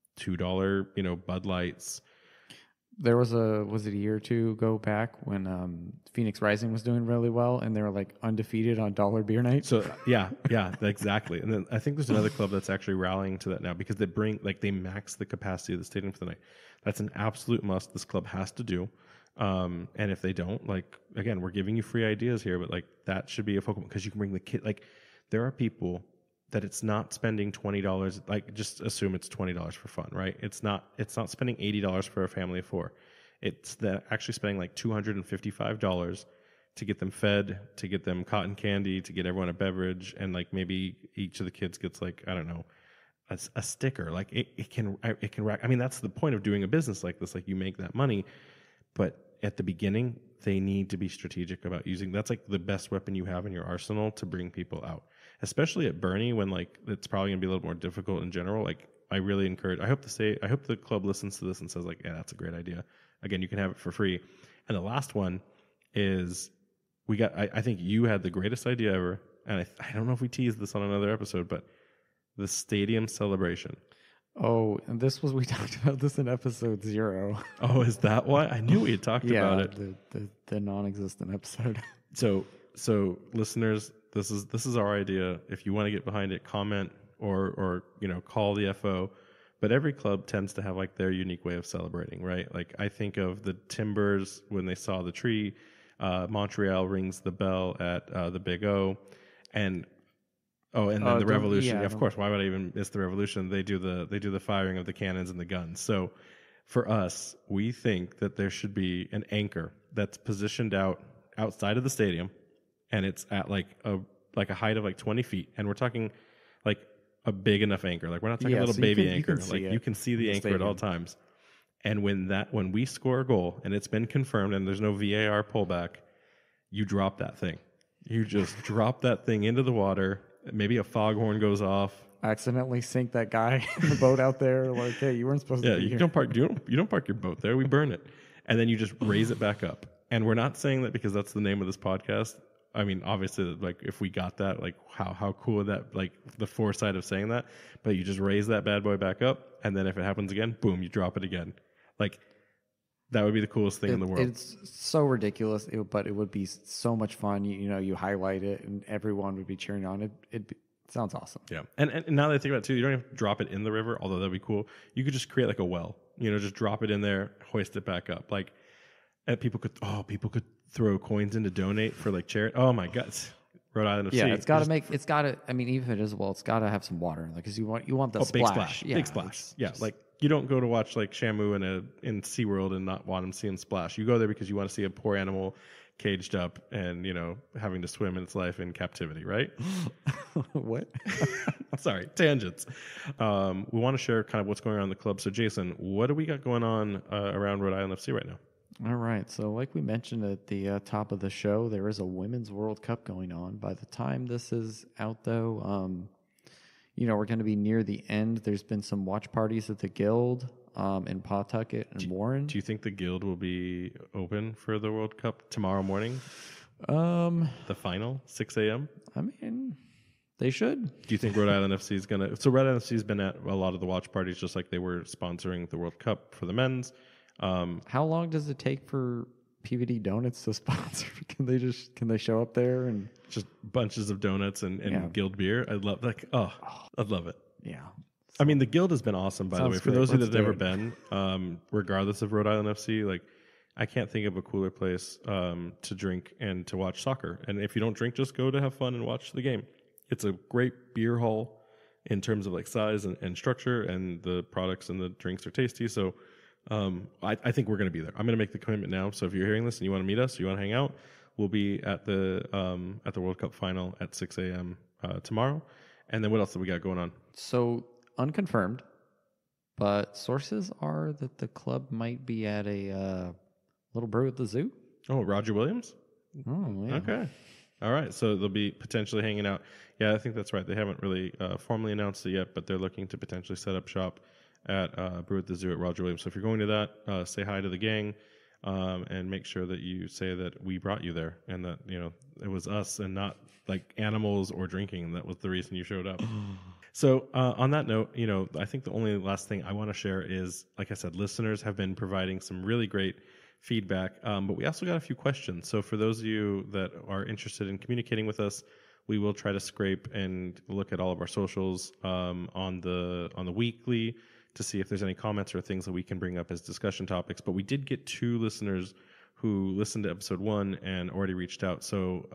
$2 Bud Lights. There was it a year or two ago back when Phoenix Rising was doing really well, and they were like undefeated on dollar beer night. So yeah, exactly. And then I think there's another club that's actually rallying to that now, because they max the capacity of the stadium for the night. That's an absolute must. This club has to do. And if they don't, like, again, we're giving you free ideas here, but like that should be a focal point, because you can bring the kid. Like, there are people that it's not spending $20. Like, just assume it's $20 for fun, right? It's not spending $80 for a family of four. It's actually spending like $255 to get them fed, to get them cotton candy, to get everyone a beverage, and like maybe each of the kids gets like, I don't know, a sticker. Like it can rack. I mean, that's the point of doing a business like this. Like, you make that money. But at the beginning, they need to be strategic about using. That's like the best weapon you have in your arsenal to bring people out, especially at Bernie, when like it's probably gonna be a little more difficult in general. Like, I really encourage. I hope the club listens to this and says like, yeah, that's a great idea. Again, you can have it for free. And the last one is I think you had the greatest idea ever, and I don't know if we teased this on another episode, but the stadium celebration. Oh, and we talked about this in episode 0. Oh, is that why? I knew we had talked about it. The non-existent episode. So listeners, this is our idea. If you want to get behind it, comment or call the FO. But every club tends to have like their unique way of celebrating, right? Like, I think of the Timbers when they saw the tree. Montreal rings the bell at the Big O, and then the Revolution. Of course, why would I even miss the Revolution? They do the firing of the cannons and the guns. So For us, we think that there should be an anchor that's positioned outside of the stadium, and it's at like a height of like 20 feet, and we're talking like a big enough anchor. Like we're not talking a little baby anchor. Like you can see the anchor at all times. And when we score a goal and it's been confirmed and there's no VAR pullback, you drop that thing. You just drop that thing into the water. Maybe a foghorn goes off. Accidentally sink that guy in the boat out there. Like, hey, you weren't supposed to be here. You don't park your boat there. We burn it. And then you just raise it back up. And we're not saying that because that's the name of this podcast. I mean, obviously, like if we got that, like how cool would that, like the foresight of saying that. But you just raise that bad boy back up. And then if it happens again, boom, you drop it again. Like that would be the coolest thing in the world. It's so ridiculous, but it would be so much fun. You highlight it and everyone would be cheering on it. It sounds awesome. Yeah. And now that I think about it too, you don't have to drop it in the river, although that'd be cool. You could just create like a well, just drop it in there, hoist it back up. Like, and people could throw coins in to donate for like charity. Oh my God. Rhode Island FC. Yeah, I mean, even if it is a well, it's got to have some water. Like, cause you want the splash. Big splash. Yeah, big splash. Yeah. Like you don't go to watch like Shamu in SeaWorld and not want them seeing splash. You go there because you want to see a poor animal caged up and, having to swim in its life in captivity, right? What? Sorry, tangents. We want to share kind of what's going on in the club. So, Jason, what do we got going on around Rhode Island FC right now? All right. So like we mentioned at the top of the show, there is a Women's World Cup going on. By the time this is out, though, we're going to be near the end. There's been some watch parties at the Guild in Pawtucket and Warren. Do you think the Guild will be open for the World Cup tomorrow morning? The final, 6 a.m.? I mean, they should. Do you think Rhode Island FC is going to... So Rhode Island FC has been at a lot of the watch parties, just like they were sponsoring the World Cup for the men's. How long does it take for PVD Donuts to sponsor? Can they show up there and just bunches of donuts and Guild beer? I'd love I'd love it. Yeah. I mean, the Guild has been awesome, by the way. For those of you that have never been, regardless of Rhode Island FC, like I can't think of a cooler place to drink and to watch soccer. And if you don't drink, just go to have fun and watch the game. It's a great beer hall in terms of like size and structure, and the products and the drinks are tasty. So I think we're going to be there. I'm going to make the commitment now. So if you're hearing this and you want to meet us, or you want to hang out, we'll be at the World Cup final at 6 a.m. Tomorrow. And then what else do we got going on? So unconfirmed, but sources are that the club might be at a little brew at the zoo. Oh, Roger Williams? Oh, yeah. Okay. All right. So they'll be potentially hanging out. Yeah, I think that's right. They haven't really formally announced it yet, but they're looking to potentially set up shop at Brew at the Zoo at Roger Williams. So if you're going to that, say hi to the gang and make sure that you say that we brought you there and that, it was us and not like animals or drinking. That was the reason you showed up. So on that note, I think the only last thing I want to share is, like I said, listeners have been providing some really great feedback, but we also got a few questions. So for those of you that are interested in communicating with us, we will try to scrape and look at all of our socials on the weekly to see if there's any comments or things that we can bring up as discussion topics. But we did get 2 listeners who listened to episode 1 and already reached out. So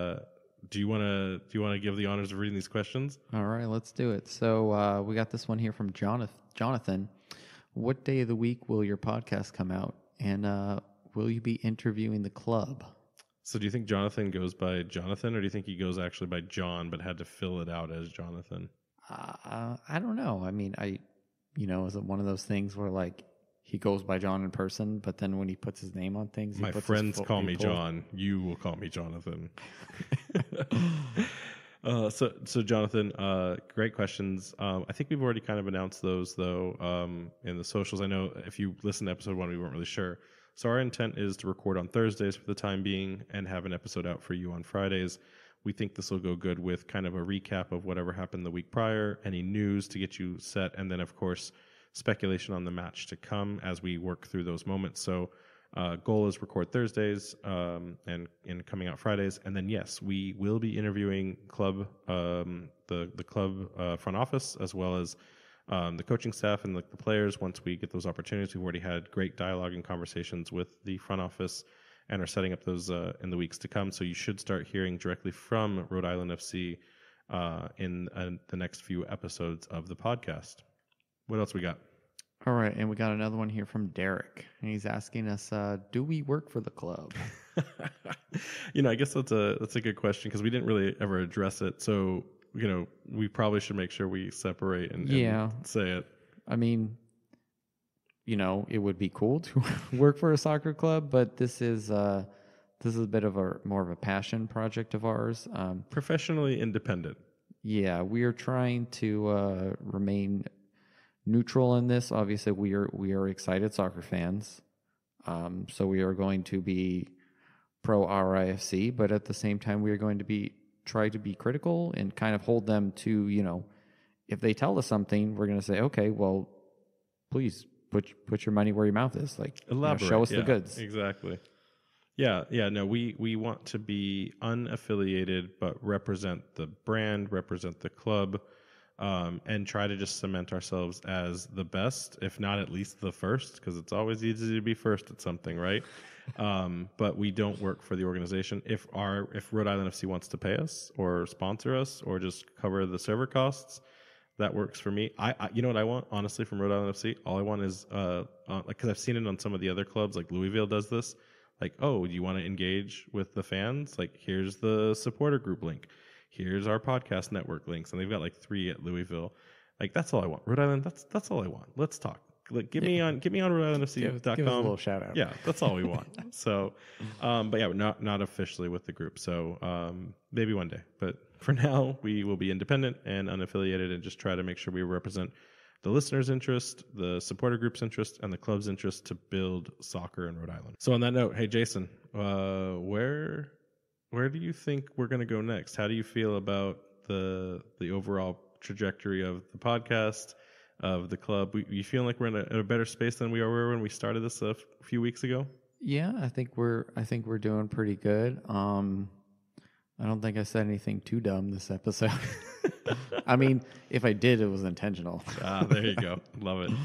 do you want to give the honors of reading these questions? All right, let's do it. So we got this one here from Jonathan. What day of the week will your podcast come out? And will you be interviewing the club? So do you think Jonathan goes by Jonathan, or do you think he goes actually by John but had to fill it out as Jonathan? I don't know. I mean, is it one of those things where like he goes by John in person, but then when he puts his name on things, my friends call me John. You will call me Jonathan. So Jonathan, great questions. I think we've already kind of announced those though in the socials. I know if you listened to episode 1, we weren't really sure. So our intent is to record on Thursdays for the time being and have an episode out for you on Fridays. We think this will go good with kind of a recap of whatever happened the week prior, any news to get you set, and then, of course, speculation on the match to come as we work through those moments. So goal is record Thursdays and coming out Fridays. And then, yes, we will be interviewing the club front office as well as the coaching staff and the players once we get those opportunities. We've already had great dialogue and conversations with the front office and are setting up those in the weeks to come. So you should start hearing directly from Rhode Island FC in the next few episodes of the podcast. What else we got? All right, and we got another one here from Derek, and he's asking us, do we work for the club? I guess that's a good question because we didn't really ever address it. So, we probably should make sure we separate and say it. I mean, it would be cool to work for a soccer club, but this is a bit of more of a passion project of ours. Professionally independent. Yeah, we are trying to remain neutral in this. Obviously, we are excited soccer fans, so we are going to be pro RIFC, but at the same time, we are going to try to be critical and kind of hold them to, if they tell us something, we're going to say, okay, well, please put your money where your mouth is. Like, elaborate, show us the goods. Exactly. Yeah. No, we want to be unaffiliated, but represent the brand, represent the club, and try to just cement ourselves as the best, if not at least the first, because it's always easy to be first at something, right? But we don't work for the organization. If Rhode Island FC wants to pay us or sponsor us or just cover the server costs, that works for me. I you know what I want, honestly, from Rhode Island FC? All I want is because I've seen it on some of the other clubs, like Louisville does this. Like, oh, do you want to engage with the fans? Like, here's the supporter group link. Here's our podcast network links, and they've got like 3 at Louisville. Like, that's all I want. Rhode Island, that's all I want. Let's talk. Like, get me on RhodeIslandFC.com. Give us a little shout out. Yeah, that's all we want. So, but yeah, not officially with the group. So maybe one day. But for now, we will be independent and unaffiliated, and just try to make sure we represent the listeners' interest, the supporter group's interest, and the club's interest to build soccer in Rhode Island. So on that note, hey Jason, where do you think we're going to go next? How do you feel about the overall trajectory of the podcast, of the club? You feel like we're in a better space than we were when we started this a few weeks ago? Yeah, I think we're doing pretty good. I don't think I said anything too dumb this episode. I mean, if I did, it was intentional. There you go. Love it.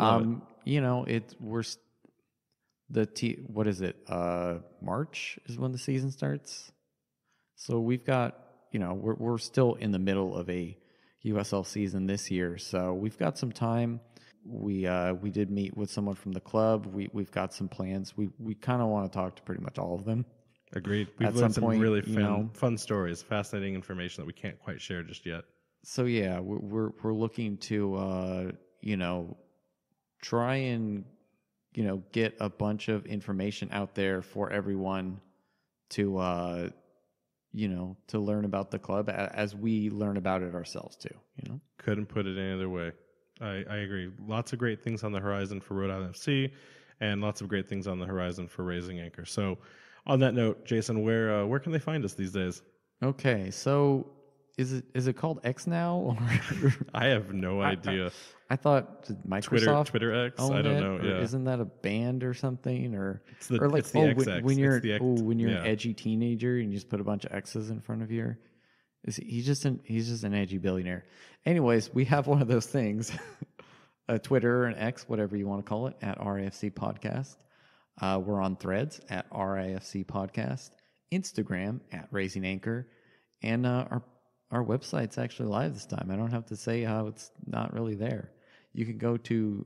What is it? March is when the season starts. So we've got, we're still in the middle of a USL season this year. So we've got some time. We did meet with someone from the club. We've got some plans. We kind of want to talk to pretty much all of them. Agreed. We've learned some really fun stories, fascinating information that we can't quite share just yet. So yeah, we're looking to try and get a bunch of information out there for everyone to to learn about the club as we learn about it ourselves too. Couldn't put it any other way. I agree. Lots of great things on the horizon for Rhode Island FC, and lots of great things on the horizon for Raising Anchor. So, on that note, Jason, where can they find us these days? Okay, so is it called X now? Or I have no idea. I thought Microsoft Twitter X. I don't know. Yeah, isn't that a band or something? It's the XX. When you're an edgy teenager and you just put a bunch of X's in front of your. He's just an edgy billionaire. Anyways, we have one of those things, a Twitter and X, whatever you want to call it, at RIFC Podcast. We're on Threads at RIFC Podcast, Instagram at Raising Anchor, and our website's actually live this time. I don't have to say how it's not really there. You can go to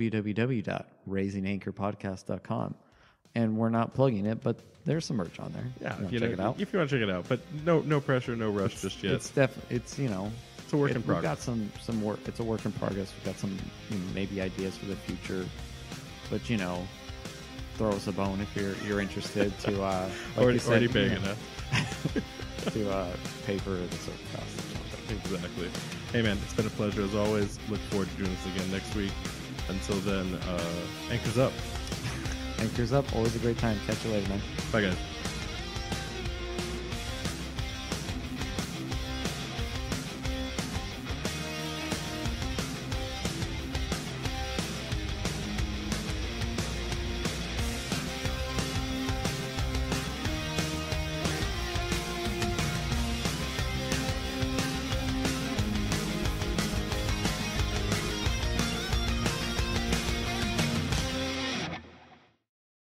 www.raisinganchorpodcast.com, and we're not plugging it, but there's some merch on there. Yeah, check it out. If you want to check it out, but no pressure, no rush just yet. It's definitely it's a work in progress. We've got some work. It's a work in progress. We've got some maybe ideas for the future, but throw us a bone if you're interested to like already paying enough to pay for the service costs. Exactly. Hey man, it's been a pleasure as always. Look forward to doing this again next week. Until then, anchors up. Anchors up. Always a great time. Catch you later, man. Bye guys.